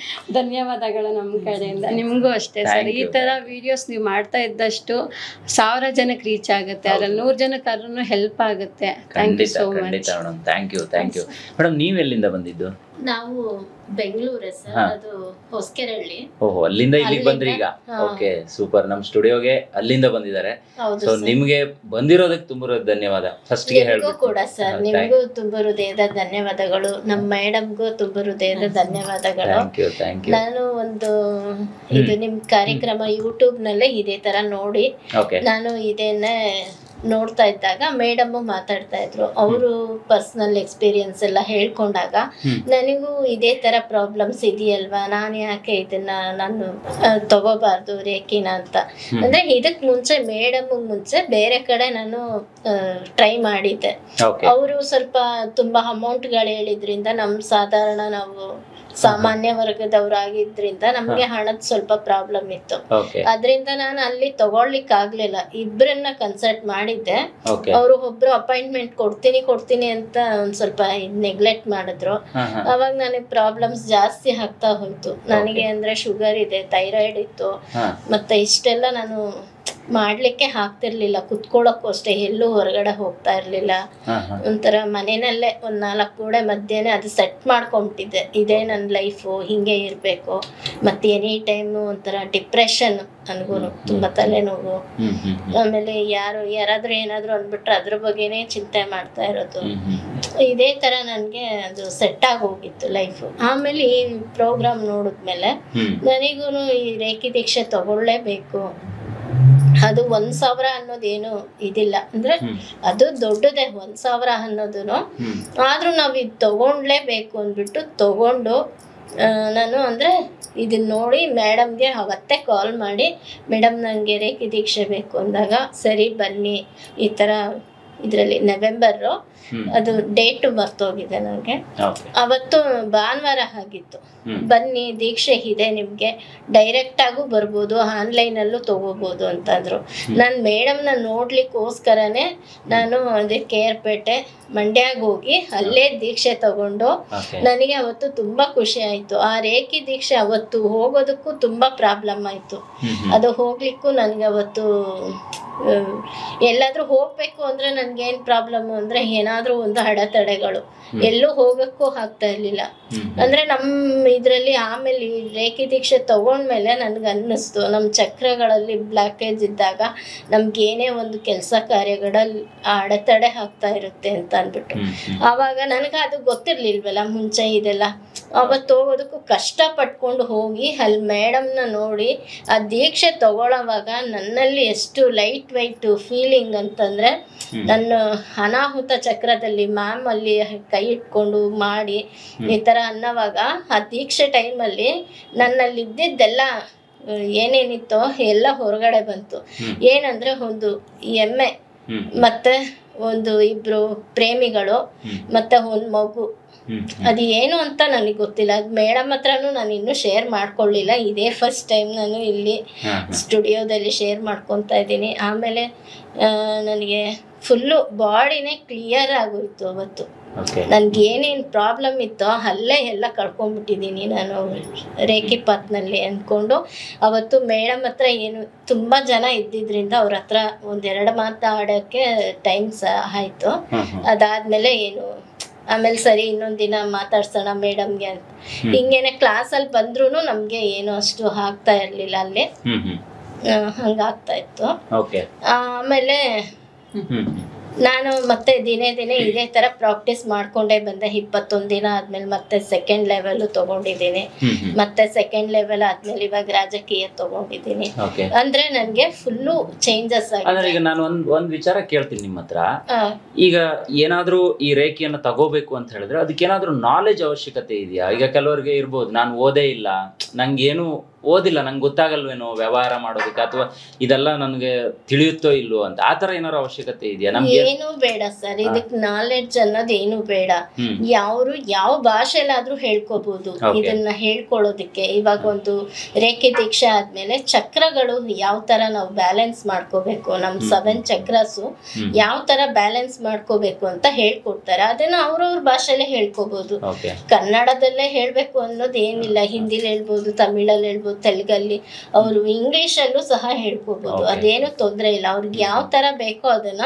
ಧನ್ಯವಾದಗಳು ನಮ್ಮ ಕಡೆಯಿಂದ. ನಿಮ್ಗೂ ಅಷ್ಟೇ ಸರ್. ಈ ತರ ವಿಡಿಯೋಸ್ ನೀವು ಮಾಡ್ತಾ ಇದ್ದಷ್ಟು 1000 ಜನಕ್ಕೆ ರೀಚ್ ಆಗುತ್ತೆ, ಅದ್ರಲ್ಲಿ 100 ಜನಕ್ಕಾದ್ರೂ ಹೆಲ್ಪ್ ಆಗುತ್ತೆ. Thank you so much. Thank you madam. ನೀವು ಎಲ್ಲಿಂದ ಬಂದಿದ್ದು? ನಾವು ಬೆಂಗಳೂರೇ ಸರ್, ಅದು ಹೊಸಕೆರಳ್ಳಿ. ಓಹೋ, ಅಲ್ಲಿಂದ ಇಲ್ಲಿಗೆ ಬಂದ್ರಿ ಈಗ? Okay, super. ನಮ್ ಸ್ಟುಡಿಯೋಗೆ ಅಲ್ಲಿಂದ ಬಂದಿದ್ದಾರೆ. ಸೊ ನಿಮ್ಗೆ ಬಂದಿರೋದಕ್ಕೆ ತುಂಬಾ ಧನ್ಯವಾದ. ಫಸ್ಟ್ ಗೆ ಹೇಳ್ಬೇಕು ಕೂಡ ಸರ್, ನಿಮಗೂ ತುಂಬಾ ಹೃದಯದ ಧನ್ಯವಾದಗಳು. ನಮ್ಮ ಮೇಡಮ್ಗೂ ತುಂಬಾ ಹೃದಯದ ಧನ್ಯವಾದಗಳು. ನಾನು ಒಂದು ಇದು ನಿಮ್ ಕಾರ್ಯಕ್ರಮ ಯೂಟ್ಯೂಬ್ ನಲ್ಲೇ ಇದೇ ತರ ನೋಡಿ ನಾನು ಇದನ್ನೇ ನೋಡ್ತಾ ಇದ್ದಾಗ ಮೇಡಮ್ ಮಾತಾಡ್ತಾ ಇದ್ರು. ಅವರು ಪರ್ಸನಲ್ ಎಕ್ಸ್ಪೀರಿಯನ್ಸ್ ಎಲ್ಲ ಹೇಳ್ಕೊಂಡಾಗ ನನಗೂ ಇದೇ ತರ ಪ್ರಾಬ್ಲಮ್ಸ್ ಇದೆಯಲ್ವಾ, ನಾನು ಯಾಕೆ ಇದನ್ನ ನಾನು ತಗೋಬಾರ್ದು ರೇಖಿನ ಅಂತ. ಅಂದ್ರೆ ಇದಕ್ ಮುಂಚೆ ಮೇಡಮ್ ಮುಂಚೆ ಬೇರೆ ಕಡೆ ನಾನು ಟ್ರೈ ಮಾಡಿದ್ದೆ. ಅವರು ಸ್ವಲ್ಪ ತುಂಬಾ ಅಮೌಂಟ್ಗಳು ಹೇಳಿದ್ರಿಂದ ಸಾಧಾರಣ ನಾವು ಸಾಮಾನ್ಯ ವರ್ಗದವರಾಗಿದ್ರಿಂದ ನಮ್ಗೆ ಹಣದ ಸ್ವಲ್ಪ ಪ್ರಾಬ್ಲಮ್ ಇತ್ತು. ಅದ್ರಿಂದ ನಾನು ಅಲ್ಲಿ ತಗೊಳ್ಲಿಕ್ಕೆ ಆಗ್ಲಿಲ್ಲ. ಇಬ್ಬರನ್ನ ಕನ್ಸಲ್ಟ್ ಮಾಡಿದ್ದೆ. ಅವರು ಒಬ್ರು ಅಪಾಯಿಂಟ್ಮೆಂಟ್ ಕೊಡ್ತೀನಿ ಅಂತ ಒಂದ್ ಸ್ವಲ್ಪ ನೆಗ್ಲೆಕ್ಟ್ ಮಾಡಿದ್ರು. ಅವಾಗ ನನಗೆ ಪ್ರಾಬ್ಲಮ್ಸ್ ಜಾಸ್ತಿ ಆಗ್ತಾ ಹೋಯ್ತು. ನನಗೆ ಅಂದ್ರೆ ಶುಗರ್ ಇದೆ, ಥೈರಾಯ್ಡ್ ಇತ್ತು, ಮತ್ತೆ ಇಷ್ಟೆಲ್ಲ ನಾನು ಮಾಡ್ಲಿಕ್ಕೆ ಆಗ್ತಿರ್ಲಿಲ್ಲ. ಕುತ್ಕೊಳ್ಳೋಕ್ಕೂ ಅಷ್ಟೇ, ಎಲ್ಲೂ ಹೊರಗಡೆ ಹೋಗ್ತಾ ಇರ್ಲಿಲ್ಲ. ಒಂಥರ ಮನೆಯಲ್ಲೇ 4 ಗೋಡೆ ಮಧ್ಯೆನೆ ಅದು ಸೆಟ್ ಮಾಡ್ಕೊಂಬಿಟ್ಟಿದ್ದೆ. ಇದೇ ನನ್ನ ಲೈಫು, ಹಿಂಗೆ ಇರಬೇಕು. ಮತ್ತೆ ಎನಿ ಟೈಮ್ ಒಂಥರ ಡಿಪ್ರೆಷನ್, ನನಗೂ ತುಂಬಾ ತಲೆನೋವು. ಆಮೇಲೆ ಯಾರಾದ್ರೂ ಏನಾದ್ರು ಅಂದ್ಬಿಟ್ರೆ ಅದ್ರ ಬಗ್ಗೆನೇ ಚಿಂತೆ ಮಾಡ್ತಾ ಇರೋದು. ಇದೇ ತರ ನನ್ಗೆ ಅದು ಸೆಟ್ ಆಗಿ ಹೋಗಿತ್ತು ಲೈಫು. ಆಮೇಲೆ ಈ ಪ್ರೋಗ್ರಾಮ್ ನೋಡಿದ್ಮೇಲೆ ನನಗೂ ಈ ರೇಖಿ ದೀಕ್ಷೆ ತಗೊಳ್ಳೇಬೇಕು. ಅದು 1000 ಅನ್ನೋದೇನು ಇದಿಲ್ಲ, ಅಂದ್ರೆ ಅದು ದೊಡ್ಡದೇ 1000 ಅನ್ನೋದು. ಆದ್ರೂ ನಾವ್ ಇದು ತಗೊಂಡ್ಲೇಬೇಕು ಅಂದ್ಬಿಟ್ಟು ತಗೊಂಡು ನಾನು ಅಂದ್ರೆ ಇದನ್ನ ನೋಡಿ ಮೇಡಮ್ಗೆ ಅವತ್ತೇ ಕಾಲ್ ಮಾಡಿ, ಮೇಡಮ್ ನನಗೆ ರೇಖಿ ದೀಕ್ಷೆ ಬೇಕು ಅಂದಾಗ, ಸರಿ ಬನ್ನಿ, ಈ ತರ ಇದರಲ್ಲಿ ನವೆಂಬರು, ಅದು ಡೇಟ್ ಮರ್ತೋಗಿದೆ ನನಗೆ. ಅವತ್ತು ಭಾನುವಾರ ಆಗಿತ್ತು. ಬನ್ನಿ, ದೀಕ್ಷೆ ಇದೆ ನಿಮ್ಗೆ, ಡೈರೆಕ್ಟ್ ಆಗೂ ಬರ್ಬೋದು, ಆನ್ಲೈನ್ ಅಲ್ಲೂ ತಗೋಬಹುದು ಅಂತಂದ್ರು. ನಾನು ಮೇಡಮ್ನ ನೋಡ್ಲಿಕ್ಕೋಸ್ಕರನೇ ನಾನು ಅದೇ ಕೇರ್ಪೇಟೆ ಮಂಡ್ಯಾಗ ಹೋಗಿ ಅಲ್ಲೇ ದೀಕ್ಷೆ ತಗೊಂಡು ನನಗೆ ಅವತ್ತು ತುಂಬಾ ಖುಷಿ ಆಯ್ತು. ಆ ರೇಖಿ ದೀಕ್ಷೆ ಅವತ್ತು ಹೋಗೋದಕ್ಕೂ ತುಂಬಾ ಪ್ರಾಬ್ಲಮ್ ಆಯ್ತು. ಅದು ಹೋಗ್ಲಿಕ್ಕೂ ನನಗೆ ಅವತ್ತು ಎಲ್ಲಾದ್ರೂ ಹೋಗ್ಬೇಕು ಅಂದ್ರೆ ನನ್ಗೇನ್ ಪ್ರಾಬ್ಲಮ್ ಅಂದ್ರೆ ಏನಾದ್ರೂ ಒಂದು ಅಡೆತಡೆಗಳು, ಎಲ್ಲೂ ಹೋಗಕ್ಕೂ ಆಗ್ತಾ ಇರ್ಲಿಲ್ಲ. ಅಂದ್ರೆ ನಮ್ಮ ಇದ್ರಲ್ಲಿ ಆಮೇಲೆ ಈ ರೇಖಿ ದೀಕ್ಷೆ ತಗೊಂಡ್ಮೇಲೆ ನನ್ಗೆ ಅನ್ನಿಸ್ತು, ನಮ್ ಚಕ್ರಗಳಲ್ಲಿ ಬ್ಲಾಕೇಜ್ ಇದ್ದಾಗ ನಮ್ಗೆ ಏನೇ ಒಂದು ಕೆಲಸ ಕಾರ್ಯಗಳಲ್ಲಿ ಅಡೆತಡೆ ಆಗ್ತಾ ಇರುತ್ತೆ ಅಂತ ಅಂದ್ಬಿಟ್ಟು. ಆವಾಗ ನನಗೆ ಅದು ಗೊತ್ತಿರ್ಲಿಲ್ವಲ್ಲ ಮುಂಚೆ ಇದೆಲ್ಲ. ಅವತ್ತು ಹೋಗೋದಕ್ಕೂ ಕಷ್ಟ ಪಟ್ಕೊಂಡು ಹೋಗಿ ಅಲ್ಲಿ ಮೇಡಮ್ನ ನೋಡಿ ಆ ದೀಕ್ಷೆ ತಗೊಳ್ಳೋವಾಗ ನನ್ನಲ್ಲಿ ಎಷ್ಟು ಲೈಟ್ ವೈಟ್ ಫೀಲಿಂಗ್ ಅಂತಂದ್ರೆ, ನನ್ನ ಅನಾಹುತ ಚಕ್ರದಲ್ಲಿ ಮ್ಯಾಮ್ ಅಲ್ಲಿ ಕೈ ಇಟ್ಕೊಂಡು ಮಾಡಿ ಈ ತರ ಅನ್ನೋವಾಗ ಆ ದೀಕ್ಷೆ ಟೈಮಲ್ಲಿ ನನ್ನಲ್ಲಿ ಇದ್ದಿದ್ದೆಲ್ಲ ಏನೇನಿತ್ತೋ ಎಲ್ಲ ಹೊರಗಡೆ ಬಂತು. ಏನಂದ್ರೆ ಒಂದು ಎಮ್ಮೆ, ಮತ್ತೆ ಒಂದು 2 ಪ್ರೇಮಿಗಳು, ಮತ್ತೆ ಒಂದು ಮಗು. ಅದು ಏನು ಅಂತ ನನಗೆ ಗೊತ್ತಿಲ್ಲ. ಅದು ಮೇಡಮ್ ಹತ್ರನೂ ನಾನು ಇನ್ನೂ ಶೇರ್ ಮಾಡ್ಕೊಳ್ಳಿಲ್ಲ. ಇದೇ ಫಸ್ಟ್ ಟೈಮ್ ನಾನು ಇಲ್ಲಿ ಸ್ಟುಡಿಯೋದಲ್ಲಿ ಶೇರ್ ಮಾಡ್ಕೊತಾ ಇದ್ದೀನಿ. ಆಮೇಲೆ ನನಗೆ ಫುಲ್ಲು ಬಾಡಿನೇ ಕ್ಲಿಯರ್ ಆಗೋಯ್ತು ಅವತ್ತು. ನನ್ಗೆ ಏನೇನು ಪ್ರಾಬ್ಲಮ್ ಇತ್ತೋ ಅಲ್ಲೇ ಎಲ್ಲ ಕಳ್ಕೊಂಡ್ಬಿಟ್ಟಿದ್ದೀನಿ ನಾನು ರೇಖಿ ಪಾತ್ನಲ್ಲಿ ಅಂದ್ಕೊಂಡು. ಅವತ್ತು ಮೇಡಮ್ ಹತ್ರ ಏನು ತುಂಬ ಜನ ಇದ್ದಿದ್ರಿಂದ ಅವ್ರ ಹತ್ರ ಒಂದೆರಡು ಮಾತಾಡೋಕ್ಕೆ ಟೈಮ್ ಆಯಿತು. ಅದಾದಮೇಲೆ ಏನು ಆಮೇಲೆ ಸರಿ ಇನ್ನೊಂದು ದಿನ ಮಾತಾಡ್ಸೋಣ ಮೇಡಮ್ಗೆ ಅಂತ ಹಿಂಗೇನೆ ಕ್ಲಾಸಲ್ಲಿ ಬಂದ್ರೂ ನಮಗೆ ಏನು ಅಷ್ಟು ಆಗ್ತಾ ಇರಲಿಲ್ಲ ಅಲ್ಲಿ, ಹಂಗಾಗ್ತಾ ಇತ್ತು. ಆಮೇಲೆ ನಾನು ಮತ್ತೆ ದಿನೇ ದಿನೇ ಇದೇ ತರ ಪ್ರಾಕ್ಟೀಸ್ ಮಾಡ್ಕೊಂಡೇ ಬಂದೆ. 21 ದಿನ ಆದ್ಮೇಲೆ ಮತ್ತೆ ಸೆಕೆಂಡ್ ಲೆವೆಲ್ ತಗೊಂಡಿದ್ದೀನಿ, ಮತ್ತೆ ಸೆಕೆಂಡ್ ಲೆವೆಲ್ ಆದ್ಮೇಲೆ ಇವಾಗ ರಾಜಕೀಯ ತಗೊಂಡಿದ್ದೀನಿ. ಅಂದ್ರೆ ನನ್ಗೆ ಫುಲ್ಲು ಚೇಂಜಸ್ ಆಗಿದೆ. ಈಗ ನಾನು ಒಂದ್ ವಿಚಾರ ಕೇಳ್ತೀನಿ ನಿಮ್ಮ ಹತ್ರ. ಈಗ ಏನಾದ್ರೂ ಈ ರೇಖೆಯನ್ನು ತಗೋಬೇಕು ಅಂತ ಹೇಳಿದ್ರೆ ಅದಕ್ಕೇನಾದ್ರೂ ನಾಲೆಜ್ ಅವಶ್ಯಕತೆ ಇದೆಯಾ? ಈಗ ಕೆಲವರಿಗೆ ಇರ್ಬೋದು, ನಾನು ಓದೇ ಇಲ್ಲ, ನಂಗೇನು ಓದಿಲ್ಲ, ನಂಗೆ ಗೊತ್ತಾಗಲ್ವೇನೋ ವ್ಯವಹಾರ ಮಾಡೋದಕ್ಕೆ, ಅಥವಾ ಇದೆಲ್ಲ ನನ್ಗೆ ತಿಳಿಯುತ್ತೋ ಇಲ್ವೋ ಅಂತ, ಆತರ ಏನಾರು ಅವಶ್ಯಕತೆ ಇದೆಯಾ? ನಮ್ಗೆ ಏನು ಬೇಡ ಸರ್, ಇದಕ್ ನಾಲೆಡ್ಜ್ ಅನ್ನೋದು ಏನು ಬೇಡ. ಯಾವ ಭಾಷೆಲಾದ್ರೂ ಹೇಳ್ಕೋಬಹುದು ಇದನ್ನ ಹೇಳ್ಕೊಳ್ಳೋದಿಕ್ಕೆ. ಇವಾಗ ಒಂದು ರೇಖೆ ದೀಕ್ಷೆ ಆದ್ಮೇಲೆ ಚಕ್ರಗಳು ಯಾವ ತರ ನಾವು ಬ್ಯಾಲೆನ್ಸ್ ಮಾಡ್ಕೋಬೇಕು, ನಮ್ 7 ಚಕ್ರಸು ಯಾವ ತರ ಬ್ಯಾಲೆನ್ಸ್ ಮಾಡ್ಕೋಬೇಕು ಅಂತ ಹೇಳ್ಕೊಡ್ತಾರೆ. ಅದನ್ನ ಅವ್ರವ್ರ ಭಾಷೆಲೆ ಹೇಳ್ಕೋಬಹುದು. ಕನ್ನಡದಲ್ಲೇ ಹೇಳ್ಬೇಕು ಅನ್ನೋದು ಏನಿಲ್ಲ, ಹಿಂದಿಲಿ ಹೇಳ್ಬೋದು, ತಮಿಳಲ್ಲಿ ಹೇಳ್ಬೋದು, ತೆಲುಗಲ್ಲಿ, ಅವರು ಇಂಗ್ಲಿಷ್ ಅಲ್ಲೂ ಸಹ ಹೇಳ್ಕೋಬಹುದು. ಅದೇನು ತೊಂದ್ರೆ ಇಲ್ಲ. ಅವ್ರಿಗೆ ಯಾವ ತರ ಬೇಕೋ ಅದನ್ನ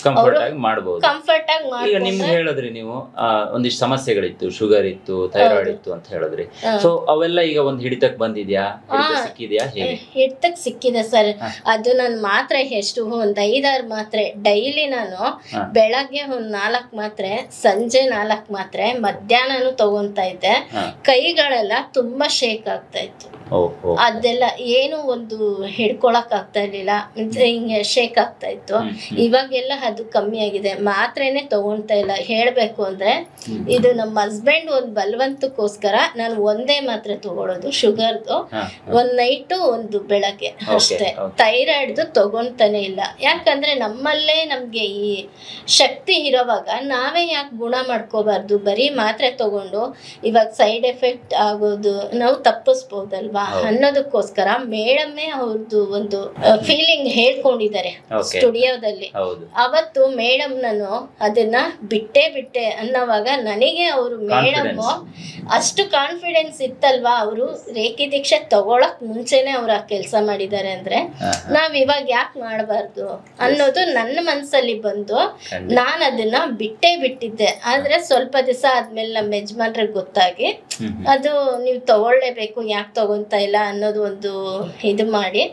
ಕಂಫರ್ಟ್ ಆಗಿ ಮಾಡ್ಬೋದು. ನಿಮ್ಗೆ ಹೇಳಿದ್ರಿ ನೀವು ಒಂದಿಷ್ಟು ಸಮಸ್ಯೆಗಳಿತ್ತು, ಶುಗರ್ ಇತ್ತು, ಥೈರಾಯ್ಡ್ ಇತ್ತು ಅಂತ ಹೇಳಿದ್ರಿ. ಸೊ ಅವೆಲ್ಲ ಈಗ ಒಂದ್ ಹಿಡಿತಕ್ ಬಂದಿದ್ಯಾ, ಸಿಕ್ಕಿದ್ಯಾ? ಹಿಡಿತಕ್ ಸಿಕ್ಕಿದೆ ಸರ್. ಅದು ನನ್ ಮಾತ್ರೆ ಎಷ್ಟು ಒಂದ್ 5-6 ಮಾತ್ರೆ ಡೈಲಿ ನಾನು ಬೆಳಗ್ಗೆ ಒಂದ್ 4 ಮಾತ್ರೆ, ಸಂಜೆ 4 ಮಾತ್ರೆ, ಮಧ್ಯಾಹ್ನನು ತಗೊಂತಾ ಇದ್ದೆ. ಕೈಗಳೆಲ್ಲ ತುಂಬಾ ಶೇಕ್ ಆಗ್ತಾ ಇತ್ತು. ಅದೆಲ್ಲ ಏನು ಒಂದು ಹಿಡ್ಕೊಳಕ್ ಆಗ್ತಾ ಇರ್ಲಿಲ್ಲ, ಹಿಂಗೆ ಶೇಕ್ ಆಗ್ತಾ ಇತ್ತು. ಇವಾಗೆಲ್ಲ ಅದು ಕಮ್ಮಿ ಆಗಿದೆ. ಮಾತ್ರೆನೆ ತಗೊಂತಾ ಇಲ್ಲ. ಹೇಳ್ಬೇಕು ಅಂದ್ರೆ ಇದು ನಮ್ಮ ಹಸ್ಬೆಂಡ್ ಒಂದ್ ಬಲವಂತಕ್ಕೋಸ್ಕರ ನಾನು ಒಂದೇ ಮಾತ್ರೆ ತಗೊಳ್ಳೋದು, ಶುಗರ್ದು. ಒಂದ್ ನೈಟು ಒಂದು ಬೆಳಗ್ಗೆ ಅಷ್ಟೇ. ಥೈರಾಯ್ಡ್ದು ತಗೊಂತಾನೆ ಇಲ್ಲ. ಯಾಕಂದ್ರೆ ನಮ್ಮಲ್ಲೇ ನಮ್ಗೆ ಈ ಶಕ್ತಿ ಇರೋವಾಗ ನಾವೇ ಯಾಕೆ ಗುಣ ಮಾಡ್ಕೋಬಾರ್ದು? ಬರೀ ಮಾತ್ರೆ ತಗೊಂಡು ಇವಾಗ ಸೈಡ್ ಎಫೆಕ್ಟ್ ಆಗೋದು ನಾವು ತಪ್ಪಿಸ್ಬೋದಲ್ವಾ ಅನ್ನೋದಕ್ಕೋಸ್ಕರ ಮೇಡಮ್ಮೇ ಅವ್ರದ್ದು ಒಂದು ಫೀಲಿಂಗ್ ಹೇಳ್ಕೊಂಡಿದ್ದಾರೆ ಸ್ಟುಡಿಯೋದಲ್ಲಿ. ಅವತ್ತು ಮೇಡಮ್ ನಾನು ಅದನ್ನ ಬಿಟ್ಟೆ ಅನ್ನೋವಾಗ ನನಗೆ ಅವರು ಮೇಡಮ್ ಅಷ್ಟು ಕಾನ್ಫಿಡೆನ್ಸ್ ಇತ್ತಲ್ವಾ. ಅವರು ರೇಖೆ ದೀಕ್ಷೆ ತಗೊಳಕ್ ಮುಂಚೆನೆ ಅವ್ರು ಆ ಕೆಲಸ ಮಾಡಿದ್ದಾರೆ ಅಂದ್ರೆ ನಾವ್ ಇವಾಗ ಯಾಕೆ ಮಾಡಬಾರ್ದು ಅನ್ನೋದು ನನ್ನ ಮನ್ಸಲ್ಲಿ ಬಂದು ನಾನು ಅದನ್ನ ಬಿಟ್ಟಿದ್ದೆ. ಆದ್ರೆ ಸ್ವಲ್ಪ ದಿವಸ ಆದ್ಮೇಲೆ ನಮ್ಮ ಯಜಮಾನ್ರಿಗೆ ಗೊತ್ತಾಗಿ ಅದು ನೀವು ತಗೊಳ್ಳೇಬೇಕು, ಯಾಕೆ ತಗೊಂತ ಇಲ್ಲ ಅನ್ನೋದು ಒಂದು ಇದು ಮಾಡಿ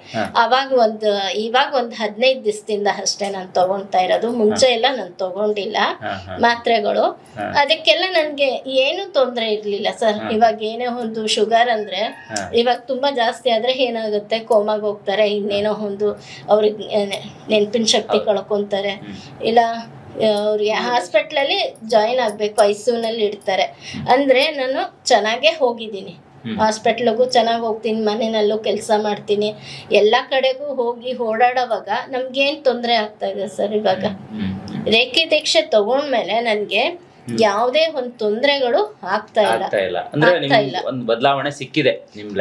ಇವಾಗ ಒಂದು 15 ದಿವಸದಿಂದ ಅಷ್ಟೇ ನಾನು ತಗೊಂತಾ ಇರೋದು. ಮುಂಚೆ ಎಲ್ಲ ನಾನು ತಗೊಂಡಿಲ್ಲ ಮಾತ್ರೆಗಳು. ಅದಕ್ಕೆಲ್ಲ ನನ್ಗೆ ಏನು ತೊಂದರೆ ಇರ್ಲಿಲ್ಲ ಸರ್. ಇವಾಗ ಏನೇ ಒಂದು ಶುಗರ್ ಅಂದ್ರೆ ಇವಾಗ ತುಂಬಾ ಜಾಸ್ತಿ ಆದ್ರೆ ಏನಾಗುತ್ತೆ, ಕೋಮಾಗ ಹೋಗ್ತಾರೆ, ಇನ್ನೇನೋ ಒಂದು ಅವ್ರಿಗೆ ನೆನಪಿನ ಶಕ್ತಿ ಕಳ್ಕೊಂತಾರೆ, ಇಲ್ಲ ಅವ್ರಿಗೆ ಹಾಸ್ಪಿಟ್ಲಲ್ಲಿ ಜಾಯಿನ್ ಆಗ್ಬೇಕು, ಐಸಿಯುನಲ್ಲಿ ಇಡ್ತಾರೆ. ಅಂದ್ರೆ ನಾನು ಚೆನ್ನಾಗೇ ಹೋಗಿದ್ದೀನಿ, ಹಾಸ್ಪಿಟ್ಲಿಗೂ ಚೆನ್ನಾಗಿ ಹೋಗ್ತೀನಿ, ಮನೆಯಲ್ಲೂ ಕೆಲಸ ಮಾಡ್ತೀನಿ, ಎಲ್ಲ ಕಡೆಗೂ ಹೋಗಿ ಓಡಾಡೋವಾಗ ನಮ್ಗೇನ್ ತೊಂದರೆ ಆಗ್ತಾ ಇದೆ ಸರ್. ಇವಾಗ ರೇಖೆ ದೀಕ್ಷೆ ತಗೊಂಡ್ಮೇಲೆ ನನ್ಗೆ ಯಾವುದೇ ಒಂದು ತೊಂದರೆಗಳು ಆಗ್ತಾ ಇಲ್ಲ. ಬದಲಾವಣೆ ಸಿಕ್ಕಿದೆ.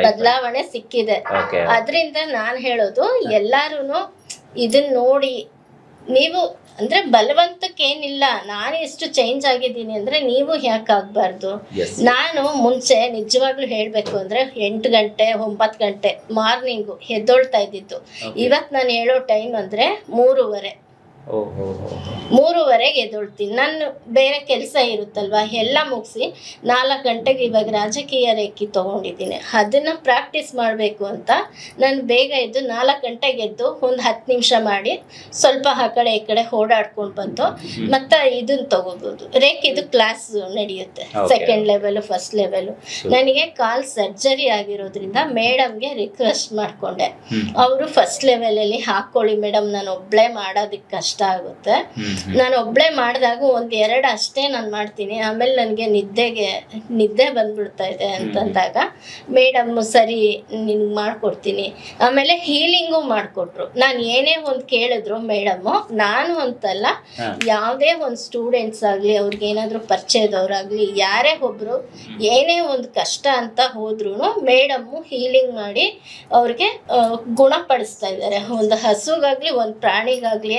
ಅದ್ರಿಂದ ನಾನ್ ಹೇಳೋದು ಎಲ್ಲಾರು ಇದನ್ನ ನೋಡಿ ನೀವು ಅಂದ್ರೆ ಬಲವಂತಕ್ಕೇನಿಲ್ಲ. ನಾನು ಎಷ್ಟು ಚೇಂಜ್ ಆಗಿದ್ದೀನಿ ಅಂದ್ರೆ ನೀವು ಯಾಕೆ ಆಗ್ಬಾರ್ದು? ನಾನು ಮುಂಚೆ ನಿಜವಾಗ್ಲೂ ಹೇಳ್ಬೇಕು ಅಂದ್ರೆ 8 ಗಂಟೆ 9 ಗಂಟೆ ಮಾರ್ನಿಂಗು ಎದ್ದೊಳ್ತಾ ಇದ್ದಿದ್ದು. ಇವತ್ತು ನಾನು ಹೇಳೋ ಟೈಮ್ ಅಂದ್ರೆ 3:30. 3:30ಗೆ ಎದ್ದೊಳ್ತೀನಿ. ನಾನು ಬೇರೆ ಕೆಲಸ ಇರುತ್ತಲ್ವಾ ಎಲ್ಲ ಮುಗಿಸಿ 4 ಗಂಟೆಗೆ ಇವಾಗ ರಾಜಕೀಯ ರೇಖೆ ತಗೊಂಡಿದ್ದೀನಿ. ಅದನ್ನ ಪ್ರಾಕ್ಟೀಸ್ ಮಾಡಬೇಕು ಅಂತ ನಾನು ಬೇಗ ಎದ್ದು 4 ಗಂಟೆಗೆ ಎದ್ದು ಒಂದು 10 ನಿಮಿಷ ಮಾಡಿ ಸ್ವಲ್ಪ ಆ ಕಡೆ ಈ ಕಡೆ ಓಡಾಡ್ಕೊಂಡು ಬಂದು ಮತ್ತೆ ಇದನ್ನ ತಗೋಬಹುದು. ರೇಖೆದು ಕ್ಲಾಸ್ ನಡೆಯುತ್ತೆ, ಸೆಕೆಂಡ್ ಲೆವೆಲ್, ಫಸ್ಟ್ ಲೆವೆಲ್. ನನಗೆ ಕಾಲ್ ಸರ್ಜರಿ ಆಗಿರೋದ್ರಿಂದ ಮೇಡಮ್ಗೆ ರಿಕ್ವೆಸ್ಟ್ ಮಾಡ್ಕೊಂಡೆ, ಅವರು ಫಸ್ಟ್ ಲೆವೆಲ್ ಅಲ್ಲಿ ಹಾಕೊಳ್ಳಿ ಮೇಡಮ್, ನಾನು ಒಬ್ಳೆ ಮಾಡೋದಕ್ಕೆ ಕಷ್ಟ ಆಗುತ್ತೆ. ನಾನು ಒಬ್ಳೆ ಮಾಡಿದಾಗ 1-2 ಅಷ್ಟೇ ನಾನು ಮಾಡ್ತೀನಿ, ಆಮೇಲೆ ನನಗೆ ನಿದ್ದೆ ಬಂದ್ಬಿಡ್ತಾ ಇದೆ ಅಂತಂದಾಗ ಮೇಡಮ್ ಸರಿ ನಿನ್ಗೆ ಮಾಡ್ಕೊಡ್ತೀನಿ. ಆಮೇಲೆ ಹೀಲಿಂಗು ಮಾಡಿಕೊಟ್ರು. ನಾನು ಏನೇ ಒಂದು ಕೇಳಿದ್ರು ಮೇಡಮ್ಮು, ನಾನು ಅಂತಲ್ಲ ಯಾವುದೇ ಒಂದು ಸ್ಟೂಡೆಂಟ್ಸ್ ಆಗಲಿ, ಅವ್ರಿಗೆ ಏನಾದರೂ ಪರಿಚಯದವ್ರಾಗಲಿ, ಯಾರೇ ಒಬ್ರು ಏನೇ ಒಂದು ಕಷ್ಟ ಅಂತ ಹೋದ್ರೂ ಮೇಡಮ್ಮು ಹೀಲಿಂಗ್ ಮಾಡಿ ಅವ್ರಿಗೆ ಗುಣಪಡಿಸ್ತಾ ಇದ್ದಾರೆ. ಒಂದು ಹಸುಗಾಗ್ಲಿ ಒಂದು ಪ್ರಾಣಿಗಾಗ್ಲಿ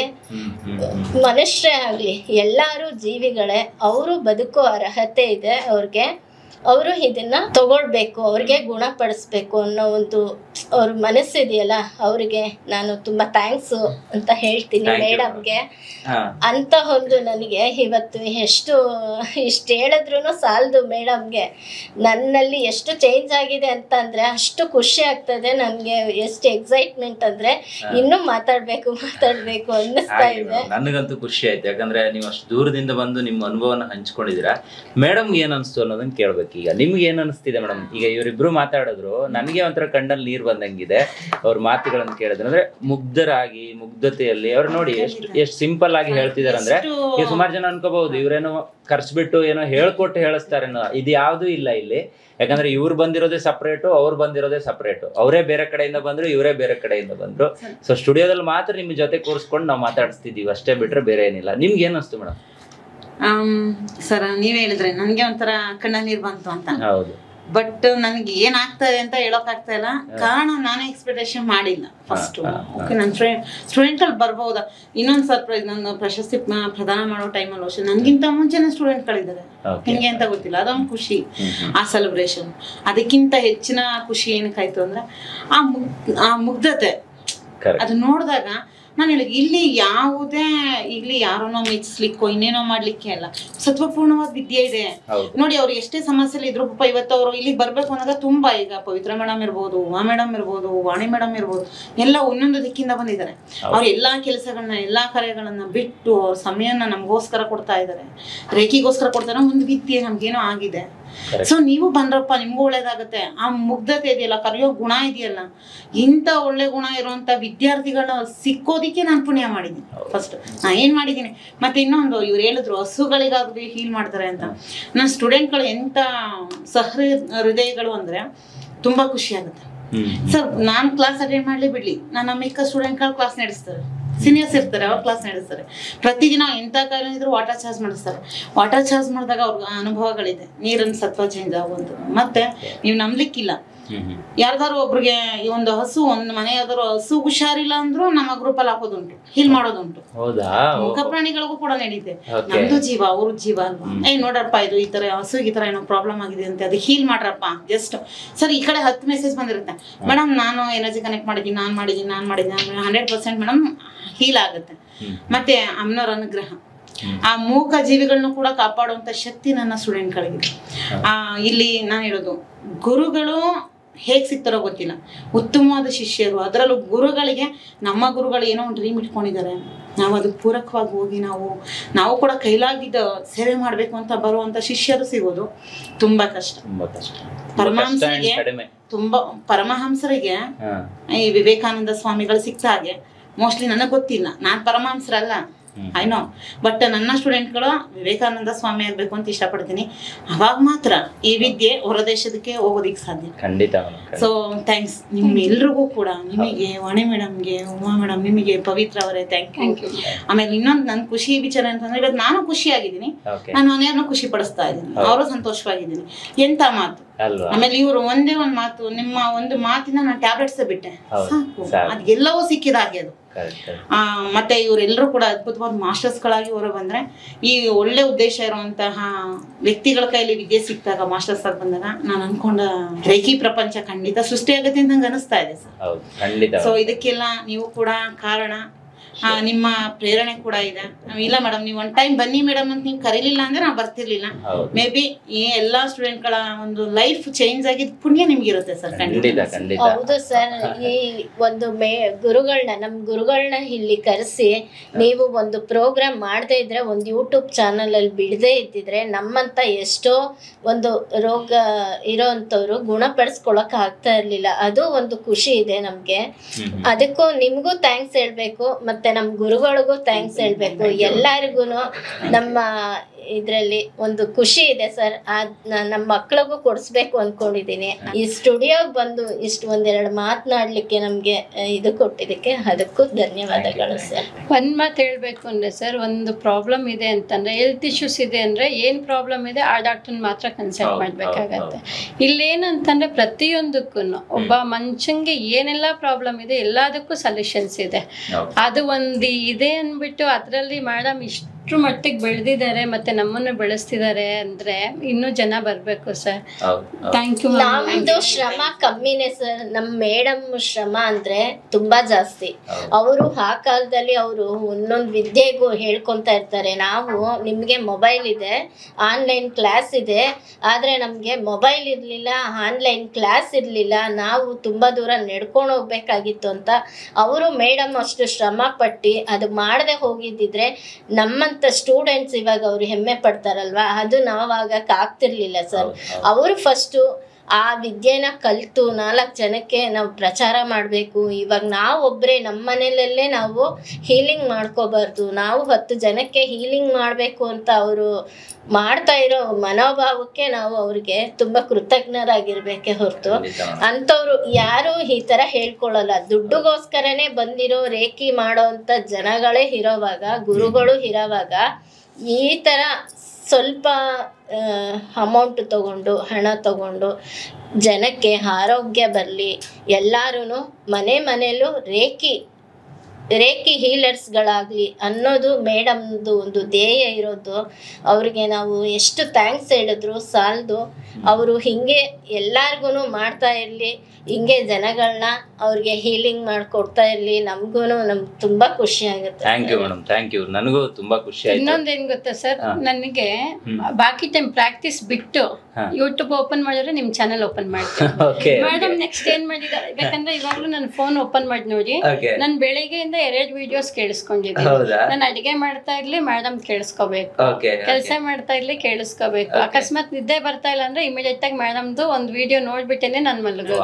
ಮನುಷ್ಯರೇ ಆಗ್ಲಿ ಎಲ್ಲಾರು ಜೀವಿಗಳೇ, ಅವರು ಬದುಕೋ ಅರ್ಹತೆ ಇದೆ ಅವ್ರಿಗೆ. ಅವರು ಇದನ್ನ ತಗೊಳ್ಬೇಕು, ಅವ್ರಿಗೆ ಗುಣಪಡಿಸ್ಬೇಕು ಅನ್ನೋ ಒಂದು ಅವ್ರ ಮನಸ್ಸಿದೆಯಲ್ಲ, ಅವ್ರಿಗೆ ನಾನು ತುಂಬಾ ಥ್ಯಾಂಕ್ಸ್ ಅಂತ ಹೇಳ್ತೀನಿ ಮೇಡಮ್ಗೆ. ಅಂತ ಒಂದು ನನಗೆ ಇವತ್ತು ಇಷ್ಟು ಹೇಳಿದ್ರು ಸಾಲದು ಮೇಡಮ್ಗೆ. ನನ್ನಲ್ಲಿ ಎಷ್ಟು ಚೇಂಜ್ ಆಗಿದೆ ಅಂತಂದ್ರೆ ಅಷ್ಟು ಖುಷಿ ಆಗ್ತದೆ ನನಗೆ. ಎಷ್ಟು ಎಕ್ಸೈಟ್ಮೆಂಟ್ ಅಂದ್ರೆ ಇನ್ನೂ ಮಾತಾಡ್ಬೇಕು ಅನ್ನಿಸ್ತಾ ಇದೆ. ನನಗಂತೂ ಖುಷಿ ಆಯ್ತು, ಯಾಕಂದ್ರೆ ನೀವು ಅಷ್ಟು ದೂರದಿಂದ ಬಂದು ನಿಮ್ಮ ಅನುಭವನ ಹಂಚ್ಕೊಂಡಿದ್ದೀರಾ. ಮೇಡಮ್ಗೆ ಏನ್ ಅನ್ಸ್ತು ಅನ್ನೋದನ್ನ ಕೇಳ್ಬೇಕು. ಈಗ ನಿಮ್ಗೆ ಏನ್ ಅನಿಸ್ತಿದೆ ಮೇಡಮ್? ಈಗ ಇವರಿಬ್ರು ಮಾತಾಡಿದ್ರು, ನನಗೆ ಒಂಥರ ಕಣ್ಣಲ್ಲಿ ನೀರ್ ಬಂದಂಗಿದೆ ಅವ್ರ ಮಾತುಗಳನ್ನು ಕೇಳಿದ್ರೆ. ಅಂದ್ರೆ ಮುಗ್ಧತೆಯಲ್ಲಿ ಅವ್ರು ನೋಡಿ ಎಷ್ಟು ಸಿಂಪಲ್ ಆಗಿ ಹೇಳ್ತಿದಾರೆ. ಅಂದ್ರೆ ಈಗ ಸುಮಾರು ಜನ ಅನ್ಕೋಬಹುದು ಇವ್ರೇನೋ ಖರ್ಚ್ಬಿಟ್ಟು ಏನೋ ಹೇಳ್ಕೊಟ್ಟು ಹೇಳಿಸ್ತಾರೇನೋ. ಇದು ಯಾವ್ದು ಇಲ್ಲ ಇಲ್ಲಿ. ಯಾಕಂದ್ರೆ ಇವ್ರು ಬಂದಿರೋದೇ ಸಪ್ರೇಟು, ಅವ್ರು ಬಂದಿರೋದೇ ಸಪ್ರೇಟು. ಅವರೇ ಬೇರೆ ಕಡೆಯಿಂದ ಬಂದ್ರು, ಇವರೇ ಬೇರೆ ಕಡೆಯಿಂದ ಬಂದ್ರು. ಸೊ ಸ್ಟುಡಿಯೋದಲ್ಲಿ ಮಾತ್ರ ನಿಮ್ ಜೊತೆ ಕೂರಿಸ್ಕೊಂಡು ನಾವು ಮಾತಾಡಿಸ್ತಿದೀವಿ ಅಷ್ಟೇ, ಬಿಟ್ರೆ ಬೇರೆ ಏನಿಲ್ಲ. ನಿಮ್ಗೆ ಏನ್ ಅನಿಸ್ತು ಮೇಡಮ್? ಸರ್ ನೀವ್ ಹೇಳಿದ್ರೆ ನನ್ಗೆ ಒಂಥರ ಕಣ್ಣ ನೀರ್ ಬಂತು ಅಂತ. ಹೌದು. ಬಟ್ ನನ್ಗೆ ಏನಾಗ್ತದೆ ಅಂತ ಹೇಳಕ್ ಆಗ್ತಾ ಇಲ್ಲ. ಕಾರಣ ನಾನೇ ಎಕ್ಸ್ಪೆಕ್ಟೇಷನ್ ಮಾಡಿಲ್ಲ. ಫಸ್ಟ್ ಓಕೆ, ನನ್ನ ಸ್ಟೂಡೆಂಟ್ ಅಲ್ಲಿ ಬರ್ಬಹುದಾ, ಇನ್ನೊಂದು ಸರ್ಪ್ರೈಸ್. ನನ್ನ ಪ್ರಶಸ್ತಿ ಪ್ರದಾನ ಮಾಡೋ ಟೈಮಲ್ಲಿ ಅಷ್ಟೇ ನನ್ಗಿಂತ ಮುಂಚೆನೆ ಸ್ಟೂಡೆಂಟ್ ಗಳಿದ್ದಾರೆ. ಹೆಂಗೆ ಅಂತ ಗೊತ್ತಿಲ್ಲ, ಅದೊಂದು ಖುಷಿ ಆ ಸೆಲೆಬ್ರೇಷನ್. ಅದಕ್ಕಿಂತ ಹೆಚ್ಚಿನ ಖುಷಿ ಏನಕ್ಕಾಯ್ತು ಅಂದ್ರೆ ಆ ಮುಗ್ಧತೆ. ಅದು ನೋಡಿದಾಗ ನಾನು ಹೇಳಿ ಇಲ್ಲಿ ಯಾರನ್ನೋ ಮೆಚ್ಚಿಸ್ಲಿಕ್ಕೋ ಇನ್ನೇನೋ ಮಾಡ್ಲಿಕ್ಕೆ ಅಲ್ಲ, ಸತ್ವಪೂರ್ಣವಾದ ವಿದ್ಯೆ ಇದೆ. ನೋಡಿ, ಅವ್ರು ಎಷ್ಟೇ ಸಮಸ್ಯೆಲಿ ಇದ್ರು ಪಾಪ ಇವತ್ತು ಅವರು ಇಲ್ಲಿಗೆ ಬರ್ಬೇಕು ಅನ್ನೋದ ತುಂಬಾ. ಈಗ ಪವಿತ್ರ ಮೇಡಮ್ ಇರ್ಬೋದು, ಉಮಾ ಮೇಡಮ್ ಇರ್ಬೋದು, ವಾಣಿ ಮೇಡಮ್ ಇರ್ಬೋದು, ಎಲ್ಲ ಒಂದೊಂದು ದಿಕ್ಕಿಂದ ಬಂದಿದ್ದಾರೆ. ಅವ್ರ ಎಲ್ಲಾ ಕೆಲಸಗಳನ್ನ ಎಲ್ಲಾ ಕಾರ್ಯಗಳನ್ನ ಬಿಟ್ಟು ಅವ್ರ ಸಮಯನ ನಮಗೋಸ್ಕರ ಕೊಡ್ತಾ ಇದ್ದಾರೆ, ರೇಖಿಗೋಸ್ಕರ ಕೊಡ್ತಾರೆ. ಒಂದು ವಿದ್ಯೆ ನಮ್ಗೇನೋ ಆಗಿದೆ. ಸೊ ನೀವು ಬಂದ್ರಪ್ಪ, ನಿಮ್ಗೂ ಒಳ್ಳೇದಾಗತ್ತೆ. ಆ ಮುಗ್ಧತೆ ಇದೆಯಲ್ಲ, ಕರೆಯೋ ಗುಣ ಇದೆಯಲ್ಲ, ಇಂಥ ಒಳ್ಳೆ ಗುಣ ಇರುವಂತ ವಿದ್ಯಾರ್ಥಿಗಳನ್ನ ಸಿಕ್ಕೋದಿಕ್ಕೆ ನಾನು ಪುಣ್ಯ ಮಾಡಿದ್ದೀನಿ. ಫಸ್ಟ್ ನಾ ಏನ್ ಮಾಡಿದ್ದೀನಿ. ಮತ್ತೆ ಇನ್ನೊಂದು, ಇವ್ರು ಹೇಳಿದ್ರು ಹಸುಗಳಿಗಾಗ್ಲಿ ಹೀಲ್ ಮಾಡ್ತಾರೆ ಅಂತ. ನನ್ನ ಸ್ಟೂಡೆಂಟ್ಗಳು ಎಂತ ಹೃದಯಗಳು ಅಂದ್ರೆ ತುಂಬಾ ಖುಷಿ ಆಗುತ್ತೆ. ಸರ್ ನಾನ್ ಕ್ಲಾಸ್ ಅಟೆಂಡ್ ಮಾಡ್ಲಿ ಬಿಡ್ಲಿ, ನನ್ನ ಮಿಕ್ಕ ಸ್ಟೂಡೆಂಟ್ಗಳು ಕ್ಲಾಸ್ ನಡೆಸ್ತಾರೆ, ಸೀನಿಯರ್ಸ್ ಇರ್ತಾರೆ, ಅವ್ರು ಕ್ಲಾಸ್ ನಡೆಸ್ತಾರೆ. ಪ್ರತಿದಿನ ಎಂಥ ಕಾಯಿಲೆ ಇದ್ರು ವಾಟರ್ ಚಾರ್ಜ್ ಮಾಡಿಸ್ತಾರೆ. ವಾಟರ್ ಚಾರ್ಜ್ ಮಾಡಿದಾಗ ಅವ್ರಿಗೆ ಅನುಭವಗಳಿದೆ, ನೀರಿನ ಸತ್ವ ಚೇಂಜ್ ಆಗುವಂತ. ಮತ್ತೆ ನೀವು ನಂಬ್ಲಿಕ್ಕಿಲ್ಲ, ಯಾರ್ದಾರು ಒಬ್ರಿಗೆ ಈ ಒಂದು ಹಸು, ಒಂದು ಮನೆ ಯಾವ್ದಾರು ಹಸು ಹುಷಾರಿಲ್ಲ ಅಂದ್ರೂ ನಮ್ಮ ಗ್ರೂಪ್ ಅಲ್ಲಿ ಹಾಕೋದುಂಟು, ಹೀಲ್ ಮಾಡೋದುಂಟು. ಮುಖ ಪ್ರಾಣಿಗಳಿಗೂ ಕೂಡ ನಡೀತೆ. ನಮ್ದು ಜೀವ, ಅವ್ರ ಜೀವ ಅಲ್ವಾ. ನೋಡ್ರಪ್ಪ, ಇದು ಈ ತರ ಹಸುಗೆ ಈ ತರ ಏನೋ ಪ್ರಾಬ್ಲಮ್ ಆಗಿದೆ ಅಂತ, ಅದು ಹೀಲ್ ಮಾಡ್ರಪ್ಪ. ಜಸ್ಟ್ ಸರ್ ಈ ಕಡೆ 10 ಮೆಸೇಜ್ ಬಂದಿರುತ್ತೆ, ಮೇಡಮ್ ನಾನು ಎನರ್ಜಿ ಕನೆಕ್ಟ್ ಮಾಡಿದ್ದೀನಿ, ನಾನು ಮಾಡಿದ್ದೀನಿ 100% ಮೇಡಮ್ ಹೀಲ್ ಆಗುತ್ತೆ. ಮತ್ತೆ ಅಮ್ಮನವ್ರ ಅನುಗ್ರಹ, ಆ ಮೂಕ ಜೀವಿಗಳನ್ನು ಕೂಡ ಕಾಪಾಡುವಂತ ಶಕ್ತಿ ನನ್ನ ಸ್ಟೂಡೆಂಟ್ಗಳಿಗೆ. ಇಲ್ಲಿ ನಾನು ಹೇಳೋದು, ಗುರುಗಳು ಹೇಗ್ ಸಿಗ್ತಾರೋ ಗೊತ್ತಿಲ್ಲ, ಉತ್ತಮವಾದ ಶಿಷ್ಯರು. ಅದರಲ್ಲೂ ಗುರುಗಳಿಗೆ, ನಮ್ಮ ಗುರುಗಳು ಏನೋ ಒಂದು ಡ್ರೀಮ್ ಇಟ್ಕೊಂಡಿದ್ದಾರೆ, ನಾವು ಅದಕ್ಕೆ ಪೂರಕವಾಗಿ ಹೋಗಿ ನಾವು ಕೂಡ ಕೈಲಾಗಿದ್ದ ಸೇವೆ ಮಾಡ್ಬೇಕು ಅಂತ ಬರುವಂತ ಶಿಷ್ಯರು ಸಿಗೋದು ತುಂಬಾ ಕಷ್ಟ. ಪರಮಹಂಸರಿಗೆ ಈ ವಿವೇಕಾನಂದ ಸ್ವಾಮಿಗಳು ಸಿಕ್ತ ಹಾಗೆ ಮೋಸ್ಟ್ಲಿ ನನಗೆ ಗೊತ್ತಿಲ್ಲ, ನಾನ್ ಪರಮಹಂಸರಲ್ಲ, ಐನೋ. ಬಟ್ ನನ್ನ ಸ್ಟೂಡೆಂಟ್ಗಳು ವಿವೇಕಾನಂದ ಸ್ವಾಮಿ ಆಗ್ಬೇಕು ಅಂತ ಇಷ್ಟಪಡ್ತೀನಿ. ಅವಾಗ ಮಾತ್ರ ಈ ವಿದ್ಯೆ ಹೊರ ದೇಶದಕ್ಕೆ ಹೋಗೋದಿಕ್ ಸಾಧ್ಯ. ಖಂಡಿತ. ಸೊ ಥ್ಯಾಂಕ್ಸ್ ನಿಮ್ಮೆಲ್ರಿಗೂ ಕೂಡ, ನಿಮಗೆ ವಾಣಿ ಮೇಡಮ್ಗೆ, ಉಮಾ ಮೇಡಮ್, ನಿಮಗೆ ಪವಿತ್ರ ಅವರೇ ಥ್ಯಾಂಕ್ ಯು. ಆಮೇಲೆ ಇನ್ನೊಂದು ನನ್ ಖುಷಿ ವಿಚಾರ ಅಂತಂದ್ರೆ, ಇವತ್ತು ನಾನು ಖುಷಿಯಾಗಿದ್ದೀನಿ, ನಾನು ಮನೆಯವ್ರನ್ನ ಖುಷಿ ಪಡಿಸ್ತಾ ಇದ್ದೀನಿ, ಅವರು ಸಂತೋಷವಾಗಿದ್ದೀನಿ. ಎಂತ ಮಾತು. ಆಮೇಲೆ ಇವರು ಒಂದೇ ಒಂದು ಮಾತು, ನಿಮ್ಮ ಒಂದು ಮಾತಿನ ನಾನು ಟ್ಯಾಬ್ಲೆಟ್ಸ್ ಬಿಟ್ಟೆ, ಸಾಕು, ಅದೆಲ್ಲವೂ ಸಿಕ್ಕಿದಾಗೆ ಅದು. ಮತ್ತೆ ಇವರೆಲ್ಲರೂ ಕೂಡ ಅದ್ಭುತವಾದ ಮಾಸ್ಟರ್ಸ್ ಗಳಾಗಿ ಹೊರ ಬಂದ್ರೆ, ಈ ಒಳ್ಳೆ ಉದ್ದೇಶ ಇರುವಂತಹ ವ್ಯಕ್ತಿಗಳ ಕೈಲಿ ವಿದ್ಯೆ ಸಿಕ್ತಾಗ, ಮಾಸ್ಟರ್ಸ್ ಆಗಿ ಬಂದಾಗ, ನಾನು ಅನ್ಕೊಂಡ ರೇಖಿ ಪ್ರಪಂಚ ಖಂಡಿತ ಸೃಷ್ಟಿ ಆಗತ್ತೆ ಅಂತ ನಂಗೆ ಅನಿಸ್ತಾ ಇದೆ ಸರ್. ಸೊ ಇದಕ್ಕೆಲ್ಲ ನೀವು ಕೂಡ ಕಾರಣ, ನಿಮ್ಮ ಪ್ರೇರಣೆ ಕೂಡ ಇದೆ. ಇಲ್ಲ ಮೇಡಮ್, ನೀವು ಒನ್ ಟೈಮ್ ಬನ್ನಿ ಮೇಡಮ್ ಅಂತ ನೀವು ಕರೀಲಿಲ್ಲ ಅಂದ್ರೆ ನಾವು ಬರ್ತಿರ್ಲಿಲ್ಲ. ಮೇ ಬಿ ಈ ಎಲ್ಲಾ ಸ್ಟೂಡೆಂಟ್ ಗಳ ಒಂದು ಲೈಫ್ ಚೇಂಜ್ ಆಗಿದ್ ಪುಣ್ಯ ನಿಮ್ಗಿರುತ್ತೆ ಸರ್. ಹೌದು ಸರ್. ಈ ಒಂದು ನಮ್ ಗುರುಗಳನ್ನ ಇಲ್ಲಿ ಕರೆಸಿ ನೀವು ಒಂದು ಪ್ರೋಗ್ರಾಮ್ ಮಾಡದೇ ಇದ್ರೆ, ಒಂದು ಯೂಟ್ಯೂಬ್ ಚಾನಲ್ ಅಲ್ಲಿ ಬಿಡದೇ ಇದ್ದಿದ್ರೆ, ನಮ್ಮಂತ ಎಷ್ಟೋ ಒಂದು ರೋಗ ಇರೋಂಥವ್ರು ಗುಣಪಡಿಸ್ಕೊಳಕ್ ಆಗ್ತಾ ಇರ್ಲಿಲ್ಲ. ಅದು ಒಂದು ಖುಷಿ ಇದೆ ನಮ್ಗೆ. ಅದಕ್ಕೂ ನಿಮ್ಗೂ ಥ್ಯಾಂಕ್ಸ್ ಹೇಳ್ಬೇಕು, ಮತ್ತೆ ನಮ್ ಗುರುಗಳಿಗೂ ಥ್ಯಾಂಕ್ಸ್ ಹೇಳ್ಬೇಕು. ಎಲ್ಲರಿಗೂ ನಮ್ಮ ಇದ್ರಲ್ಲಿ ಒಂದು ಖುಷಿ ಇದೆ ಸರ್. ನಮ್ಮ ಮಕ್ಳಿಗೂ ಕೊಡಿಸ್ಬೇಕು ಅನ್ಕೊಂಡಿದೀನಿ. ಈ ಸ್ಟುಡಿಯೋಗೆ ಬಂದು ಇಷ್ಟು ಒಂದೆರಡು ಮಾತನಾಡ್ಲಿಕ್ಕೆ ನಮ್ಗೆ ಇದು ಕೊಟ್ಟಿದ್ದಕ್ಕೆ ಅದಕ್ಕೂ ಧನ್ಯವಾದಗಳು ಸರ್. ಒಂದ್ ಮಾತು ಹೇಳ್ಬೇಕು ಅಂದ್ರೆ ಸರ್, ಒಂದು ಪ್ರಾಬ್ಲಮ್ ಇದೆ ಅಂತಂದ್ರೆ, ಹೆಲ್ತ್ ಇಶ್ಯೂಸ್ ಇದೆ ಅಂದ್ರೆ ಏನ್ ಪ್ರಾಬ್ಲಮ್ ಇದೆ ಆ ಡಾಕ್ಟರ್ ಮಾತ್ರ ಕನ್ಸಲ್ಟ್ ಮಾಡ್ಬೇಕಾಗತ್ತೆ. ಇಲ್ಲೇನಂತಂದ್ರೆ ಪ್ರತಿಯೊಂದಕ್ಕೂ ಒಬ್ಬ ಮನುಷ್ಯಂಗೆ ಏನೆಲ್ಲ ಪ್ರಾಬ್ಲಮ್ ಇದೆ ಎಲ್ಲದಕ್ಕೂ ಸೊಲ್ಯೂಷನ್ಸ್ ಇದೆ. ಅದು ಒಂದು ಇದೆ ಅನ್ಬಿಟ್ಟು ಅದರಲ್ಲಿ ಮೇಡಮ್ ಇಷ್ಟು ಮಟ್ಟಿಗೆ ಬೆಳೆದಿದ್ದಾರೆ ಮತ್ತೆ ನಮ್ಮನ್ನು ಬೆಳೆಸ್ತಿದ್ದಾರೆ ಅಂದ್ರೆ ಇನ್ನೂ ಜನ ಬರ್ಬೇಕು ಸರ್. Thank you. ನಮ್ದು ಶ್ರಮ ಕಮ್ಮಿನೇ ಸರ್. ನಮ್ಮ ಮೇಡಮ್ ಶ್ರಮ ಅಂದ್ರೆ ತುಂಬಾ ಜಾಸ್ತಿ. ಅವರು ಆ ಕಾಲದಲ್ಲಿ ಅವರು ಒಂದೊಂದು ವಿದ್ಯೆಗೂ ಹೇಳ್ಕೊಂತ ಇರ್ತಾರೆ. ನಾವು ನಿಮ್ಗೆ ಮೊಬೈಲ್ ಇದೆ, ಆನ್ಲೈನ್ ಕ್ಲಾಸ್ ಇದೆ, ಆದ್ರೆ ನಮ್ಗೆ ಮೊಬೈಲ್ ಇರ್ಲಿಲ್ಲ, ಆನ್ಲೈನ್ ಕ್ಲಾಸ್ ಇರ್ಲಿಲ್ಲ, ನಾವು ತುಂಬಾ ದೂರ ನಡ್ಕೊಂಡು ಹೋಗ್ಬೇಕಾಗಿತ್ತು ಅಂತ ಅವರು ಮೇಡಮ್ ಅಷ್ಟು ಶ್ರಮ ಪಟ್ಟಿ ಅದು ಮಾಡದೆ ಹೋಗಿದ್ದಿದ್ರೆ ನಮ್ಮಂತ ಸ್ಟೂಡೆಂಟ್ಸ್ ಇವಾಗ ಅವ್ರು ಹೆಮ್ಮೆ ಪಡ್ತಾರಲ್ವಾ, ಅದು ನಾವಾಗಕ್ಕೆ ಆಗ್ತಿರ್ಲಿಲ್ಲ ಸರ್. ಅವರು ಫಸ್ಟು ಆ ವಿದ್ಯೆನ ಕಲಿತು 4 ಜನಕ್ಕೆ ನಾವು ಪ್ರಚಾರ ಮಾಡಬೇಕು. ಇವಾಗ ನಾವೊಬ್ಬರೇ ನಮ್ಮ ಮನೆಯಲ್ಲೇ ನಾವು ಹೀಲಿಂಗ್ ಮಾಡ್ಕೋಬಾರ್ದು, ನಾವು 10 ಜನಕ್ಕೆ ಹೀಲಿಂಗ್ ಮಾಡಬೇಕು ಅಂತ ಅವರು ಮಾಡ್ತಾ ಇರೋ ಮನೋಭಾವಕ್ಕೆ ನಾವು ಅವ್ರಿಗೆ ತುಂಬಾ ಕೃತಜ್ಞರಾಗಿರ್ಬೇಕೆ ಹೊರತು ಅಂಥವ್ರು ಯಾರು ಈ ತರ ಹೇಳ್ಕೊಳ್ಳಲ್ಲ. ದುಡ್ಡುಗೋಸ್ಕರನೇ ಬಂದಿರೋ ರೇಖಿ ಮಾಡೋ ಅಂತ ಜನಗಳೇ ಇರೋವಾಗ, ಗುರುಗಳು ಇರೋವಾಗ ಈ ತರ ಸ್ವಲ್ಪ ಅಮೌಂಟ್ ತಗೊಂಡು ಹಣ ತಗೊಂಡು ಜನಕ್ಕೆ ಆರೋಗ್ಯ ಬರಲಿ, ಎಲ್ಲರೂ ಮನೆಯಲ್ಲೂ ರೇಖಿ ಹೀಲರ್ಸ್ಗಳಾಗಲಿ ಅನ್ನೋದು ಮೇಡಮ್ದು ಒಂದು ಧ್ಯೇಯ ಇರೋದು. ಅವ್ರಿಗೆ ನಾವು ಎಷ್ಟು ಥ್ಯಾಂಕ್ಸ್ ಹೇಳಿದ್ರು ಸಾಲದು. ಅವರು ಹಿಂಗೆ ಎಲ್ಲಾರ್ಗು ಮಾಡ್ತಾ ಇರಲಿ, ಹಿಂಗೆ ಜನಗಳನ್ನ ಅವ್ರಿಗೆ ಹೀಲಿಂಗ್ ಮಾಡಿಕೊಡ್ತಾ ಇರಲಿ. ನಮ್ಗೆ ತುಂಬಾ ಖುಷಿ ಆಗುತ್ತೆ. Thank you madam, thank you. ನನಗೂ ತುಂಬಾ ಖುಷಿ ಆಯ್ತು. ಇನ್ನೊಂದೇನ್ ಗೊತ್ತಾ ಸರ್, ನನಗೆ ಬಾಕಿ ಟೈಮ್ ಪ್ರಾಕ್ಟೀಸ್ ಬಿಟ್ಟು ಯೂಟ್ಯೂಬ್ ಓಪನ್ ಮಾಡಿದ್ರೆ ನಿಮ್ ಚಾನೆಲ್ ಓಪನ್ ಮಾಡ್ತೀನಿ. ಮೇಡಮ್ ನೆಕ್ಸ್ಟ್ ಏನ್ ಮಾಡಿದ್ದಾರೆ, ಯಾಕಂದ್ರೆ ಇವಾಗ್ಲೂ ನನ್ನ ಫೋನ್ ಓಪನ್ ಮಾಡಿ ನೋಡಿ, ನಾನು ಬೆಳಿಗ್ಗೆಯಿಂದ 2 ವಿಡಿಯೋಸ್ ಕೇಳಿಸ್ಕೊಂಡಿದ್ದೀನಿ. ನಾನು ಅಡಿಗೆ ಮಾಡ್ತಾ ಇರ್ಲಿ ಮೇಡಮ್ ಕೇಳಿಸ್ಕೋಬೇಕು, ಕೆಲಸ ಮಾಡ್ತಾ ಇರ್ಲಿ ಕೇಳಿಸ್ಕೋಬೇಕು. ಅಕಸ್ಮಾತ್ ನಿದ್ದೆ ಬರ್ತಾ ಇಲ್ಲ ಅಂದ್ರೆ ಇಮಿಡಿಯೇಟ್ ಆಗಿ ಮೇಡಮ್ದು ಒಂದು ವಿಡಿಯೋ ನೋಡ್ಬಿಟ್ಟೇನೆ ನಾನು ಮಲಗೋದು.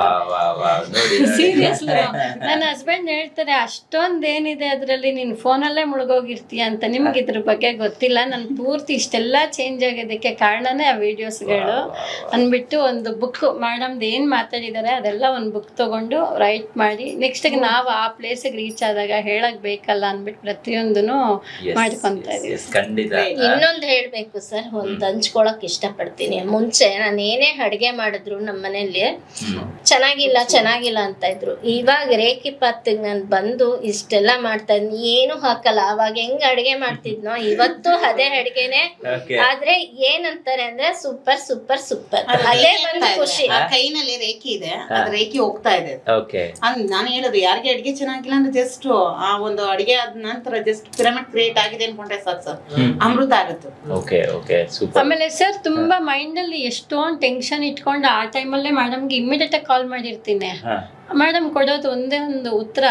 ಸೀರಿಯಸ್ಲಿ ನನ್ನ ಹಸ್ಬೆಂಡ್ ಹೇಳ್ತಾರೆ, ಅಷ್ಟೊಂದೇನಿದೆ ಅದ್ರಲ್ಲಿ, ನೀನ್ ಫೋನಲ್ಲೇ ಮುಳುಗೋಗಿರ್ತೀಯ ಅಂತ. ನಿಮ್ಗೆ ಇದ್ರ ಬಗ್ಗೆ ಗೊತ್ತಿಲ್ಲ, ನನ್ ಪೂರ್ತಿ ಇಷ್ಟೆಲ್ಲ ಚೇಂಜ್ ಆಗೋದಕ್ಕೆ ಕಾರಣನೇ ಆ ವಿಡಿಯೋಸ್ಗಳು ಅಂದ್ಬಿಟ್ಟು ಒಂದು ಬುಕ್ ಮೇಡಮ್ದು ಏನ್ ಮಾತಾಡಿದ್ದಾರೆ ಅದೆಲ್ಲ ಒಂದು ಬುಕ್ ತಗೊಂಡು ರೈಟ್ ಮಾಡಿ ನೆಕ್ಸ್ಟ್ ನಾವು ಆ ಪ್ಲೇಸಿಗೆ ರೀಚ್ ಆದಾಗ ಹೇಳಕ್ ಬೇಕಲ್ಲ ಅಂದ್ಬಿಟ್ಟು ಪ್ರತಿಯೊಂದನ್ನು ಮಾಡ್ಕೊಂತ ಇದೀವಿ. ಇನ್ನೊಂದು ಹೇಳ್ಬೇಕು ಸರ್, ಒಂದು ಹಂಚ್ಕೊಳಕ್ ಇಷ್ಟಪಡ್ತೀನಿ. ಮುಂಚೆ ನಾನು ಏನೇ ಅಡ್ಗೆ ಮಾಡಿದ್ರು ನಮ್ಮ ಮನೇಲಿ ಚೆನ್ನಾಗಿಲ್ಲ ಅಂತ ಇದ್ರು. ಇವಾಗ ರೇಖಿ ಪಾತ್ಗೆ ನಾನು ಬಂದು ಇಷ್ಟೆಲ್ಲ ಮಾಡ್ತಾ ಇದ್ನಿ, ಏನು ಹಾಕಲ್ಲ. ಅವಾಗ ಹೆಂಗ್ ಅಡ್ಗೆ ಮಾಡ್ತಿದ್ನೋ ಇವತ್ತು ಅದೇ ಅಡ್ಗೆನೆ, ಆದ್ರೆ ಏನಂತಾರೆ ಅಂದ್ರೆ ಸೂಪರ್ ಸೂಪರ್ ಸೂಪರ್. ಅದೇ ಒಂದು ಖುಷಿ. ಕೈನಲ್ಲಿ ರೇಖಿ ಇದೆ, ಅದ್ ರೇಖಿ ಹೋಗ್ತಾ ಇದೆ. ನಾನು ಹೇಳೋದು ಯಾರಿಗೆ ಅಡ್ಗೆ ಚೆನ್ನಾಗಿಲ್ಲ ಅಂದ್ರೆ ಜಸ್ಟ್ ಆ ಒಂದು ಅಡ್ಗೆ ಆದ ನಂತರ ಜಸ್ಟ್ ಪಿರಮಿಡ್ ಕ್ರಿಯೇಟ್ ಆಗಿದೆ ಅನ್ಕೊಂಡ್ರೆ ಸಾಕು ಸರ್, ಅಮೃತ ಆಗುತ್ತೆ. ಆಮೇಲೆ ಸರ್ ತುಂಬಾ ಮೈಂಡ್ ಅಲ್ಲಿ ಎಷ್ಟೊಂದು ಟೆನ್ಷನ್ ಇಟ್ಕೊಂಡು ಆ ಟೈಮಲ್ಲೇ ಮೇಡಮ್ಗೆ ಇಮಿಡಿಯೇಟ್ ಆಗಿ ಕಾಲ್ ಮಾಡಿರ್ತೀನಿ. ಮೇಡಮ್ ಕೊಡೋದು ಒಂದೇ ಒಂದು ಉತ್ತರ,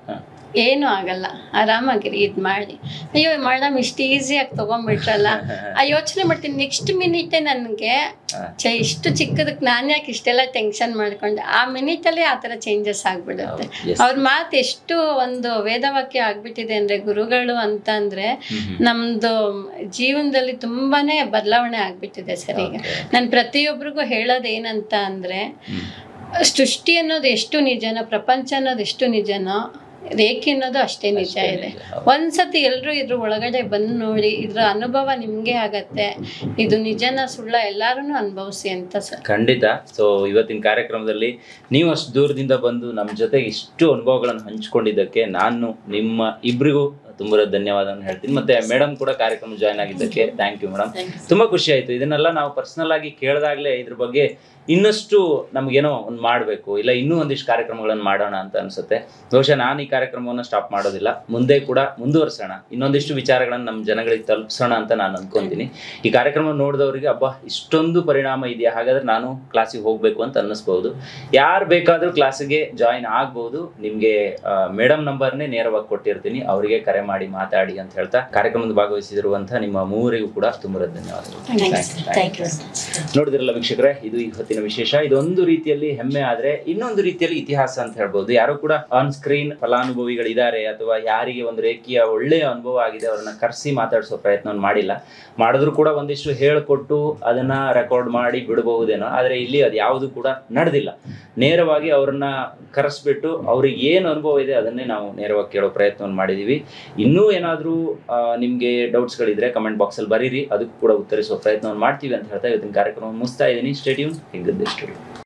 ಏನು ಆಗಲ್ಲ, ಆರಾಮಾಗಿರಿ, ಇದ್ ಮಾಡಿ. ಅಯ್ಯೋ ಮೇಡಮ್ ಇಷ್ಟು ಈಸಿಯಾಗಿ ತಗೊಂಡ್ಬಿಟ್ರಲ್ಲ, ಆ ಯೋಚನೆ ಮಾಡ್ತೀನಿ. ನೆಕ್ಸ್ಟ್ ಮಿನಿಟೇ ನನಗೆ ಇಷ್ಟು ಚಿಕ್ಕದಕ್ಕೆ ನಾನು ಯಾಕೆ ಇಷ್ಟೆಲ್ಲ ಟೆನ್ಷನ್ ಮಾಡ್ಕೊಂಡೆ, ಆ ಮಿನಿಟಲ್ಲಿ ಆ ಥರ ಚೇಂಜಸ್ ಆಗ್ಬಿಡುತ್ತೆ. ಅವ್ರ ಮಾತು ಎಷ್ಟು ಒಂದು ವೇದವಾಕ್ಯ ಆಗ್ಬಿಟ್ಟಿದೆ ಅಂದ್ರೆ ಗುರುಗಳು ಅಂತ ಅಂದ್ರೆ ನಮ್ದು ಜೀವನದಲ್ಲಿ ತುಂಬಾನೇ ಬದಲಾವಣೆ ಆಗ್ಬಿಟ್ಟಿದೆ ಸರ್. ಈಗ ನಾನು ಪ್ರತಿಯೊಬ್ಬರಿಗೂ ಹೇಳೋದೇನಂತ ಅಂದ್ರೆ, ಸೃಷ್ಟಿ ಅನ್ನೋದು ಎಷ್ಟು ನಿಜನೋ, ಪ್ರಪಂಚ ಅನ್ನೋದು ಎಷ್ಟು ನಿಜನೋ, ರೇಖೆ ಅನ್ನೋದು ಅಷ್ಟೇ ನಿಜ ಇದೆ. ಒಂದ್ಸತಿ ಎಲ್ರು ಇದ್ರ ಒಳಗಡೆ ಬಂದು ನೋಡಿ, ಇದ್ರ ಅನುಭವ ನಿಮ್ಗೆ ಆಗತ್ತೆ, ಇದು ನಿಜನ ಸುಳ್ಳ ಎಲ್ಲಾರು ಅನುಭವಿಸಿ ಅಂತ ಸರ್. ಖಂಡಿತ. ಸೊ ಇವತ್ತಿನ ಕಾರ್ಯಕ್ರಮದಲ್ಲಿ ನೀವು ಅಷ್ಟು ದೂರದಿಂದ ಬಂದು ನಮ್ಮ ಜೊತೆಗೆ ಇಷ್ಟು ಅನುಭವಗಳನ್ನು ಹಂಚ್ಕೊಂಡಿದ್ದಕ್ಕೆ ನಾನು ನಿಮ್ಮ ಇಬ್ಬರಿಗೂ ತುಂಬಾ ಧನ್ಯವಾದವನ್ನು ಹೇಳ್ತೀನಿ. ಮತ್ತೆ ಮೇಡಮ್ ಕೂಡ ಕಾರ್ಯಕ್ರಮ ಜಾಯ್ನ್ ಆಗಿದ್ದಕ್ಕೆ ಥ್ಯಾಂಕ್ ಯು ಮೇಡಮ್. ತುಂಬಾ ಖುಷಿ ಆಯ್ತು. ಇದನ್ನೆಲ್ಲ ನಾವು ಪರ್ಸನಲ್ ಆಗಿ ಕೇಳಿದಾಗ್ಲೇ ಇದ್ರ ಬಗ್ಗೆ ಇನ್ನಷ್ಟು ನಮ್ಗೇನೋ ಒಂದು ಮಾಡಬೇಕು, ಇಲ್ಲ ಇನ್ನೂ ಒಂದಿಷ್ಟು ಕಾರ್ಯಕ್ರಮಗಳನ್ನು ಮಾಡೋಣ ಅಂತ ಅನ್ಸುತ್ತೆ. ಬಹುಶಃ ನಾನು ಈ ಕಾರ್ಯಕ್ರಮವನ್ನು ಸ್ಟಾಪ್ ಮಾಡೋದಿಲ್ಲ, ಮುಂದೆ ಕೂಡ ಮುಂದುವರ್ಸೋಣ, ಇನ್ನೊಂದಿಷ್ಟು ವಿಚಾರಗಳನ್ನು ನಮ್ಮ ಜನಗಳಿಗೆ ತಲುಪಿಸೋಣ ಅಂತ ನಾನು ಅನ್ಕೊಂತೀನಿ. ಈ ಕಾರ್ಯಕ್ರಮ ನೋಡಿದವರಿಗೆ ಅಬ್ಬಾ ಇಷ್ಟೊಂದು ಪರಿಣಾಮ ಇದೆಯಾ, ಹಾಗಾದ್ರೆ ನಾನು ಕ್ಲಾಸಿಗೆ ಹೋಗ್ಬೇಕು ಅಂತ ಅನ್ನಿಸ್ಬಹುದು. ಯಾರು ಬೇಕಾದ್ರೂ ಕ್ಲಾಸಿಗೆ ಜಾಯಿನ್ ಆಗ್ಬಹುದು. ನಿಮ್ಗೆ ಮೇಡಮ್ ನಂಬರ್ನೇ ನೇರವಾಗಿ ಕೊಟ್ಟಿರ್ತೀನಿ, ಅವರಿಗೆ ಕರೆ ಮಾಡಿ ಮಾತಾಡಿ ಅಂತ ಹೇಳ್ತಾ ಕಾರ್ಯಕ್ರಮದ ಭಾಗವಹಿಸಿರುವಂತಹ ನಿಮ್ಮ ಮೂವರಿಗೂ ಕೂಡ ತುಂಬಾ ಧನ್ಯವಾದಗಳು. ನೋಡಿದ್ರಲ್ಲ ವೀಕ್ಷಕರೇ, ಇದು ಇವತ್ತಿನ ಇವತ್ತಿನ ವಿಶೇಷ. ಇದೊಂದು ರೀತಿಯಲ್ಲಿ ಹೆಮ್ಮೆ ಆದ್ರೆ ಇನ್ನೊಂದು ರೀತಿಯಲ್ಲಿ ಇತಿಹಾಸ ಅಂತ ಹೇಳ್ಬೋದು. ಯಾರು ಕೂಡ ಆನ್ ಸ್ಕ್ರೀನ್ ಫಲಾನುಭವಿಗಳಿದ್ದಾರೆ ಅಥವಾ ಯಾರಿಗೆ ಒಂದು ರೇಖಿಯ ಒಳ್ಳೆಯ ಅನುಭವ ಆಗಿದೆ ಅವ್ರನ್ನ ಕರೆಸಿ ಮಾತಾಡಿಸೋ ಪ್ರಯತ್ನವನ್ನು ಮಾಡಿಲ್ಲ. ಮಾಡಿದ್ರು ಕೂಡ ಒಂದಿಷ್ಟು ಹೇಳ್ಕೊಟ್ಟು ಅದನ್ನ ರೆಕಾರ್ಡ್ ಮಾಡಿ ಬಿಡಬಹುದೇನೋ, ಆದ್ರೆ ಇಲ್ಲಿ ಅದು ಯಾವುದು ಕೂಡ ನಡೆದಿಲ್ಲ. ನೇರವಾಗಿ ಅವ್ರನ್ನ ಕರೆಸ್ಬಿಟ್ಟು ಅವ್ರಿಗೆ ಏನು ಅನುಭವ ಇದೆ ಅದನ್ನೇ ನಾವು ನೇರವಾಗಿ ಕೇಳೋ ಪ್ರಯತ್ನವನ್ನು ಮಾಡಿದೀವಿ. ಇನ್ನೂ ಏನಾದರೂ ನಿಮ್ಗೆ ಡೌಟ್ಸ್ಗಳಿದ್ರೆ ಕಮೆಂಟ್ ಬಾಕ್ಸಲ್ಲಿ ಬರೀರಿ, ಅದಕ್ಕೂ ಕೂಡ ಉತ್ತರಿಸುವ ಪ್ರಯತ್ನವನ್ನು ಮಾಡ್ತೀವಿ ಅಂತ ಹೇಳ್ತಾ ಇವತ್ತಿನ ಕಾರ್ಯಕ್ರಮ ಮುಗಿಸ್ತಾ ಇದ್ದೀನಿ. Stay tune, Heggadde studio.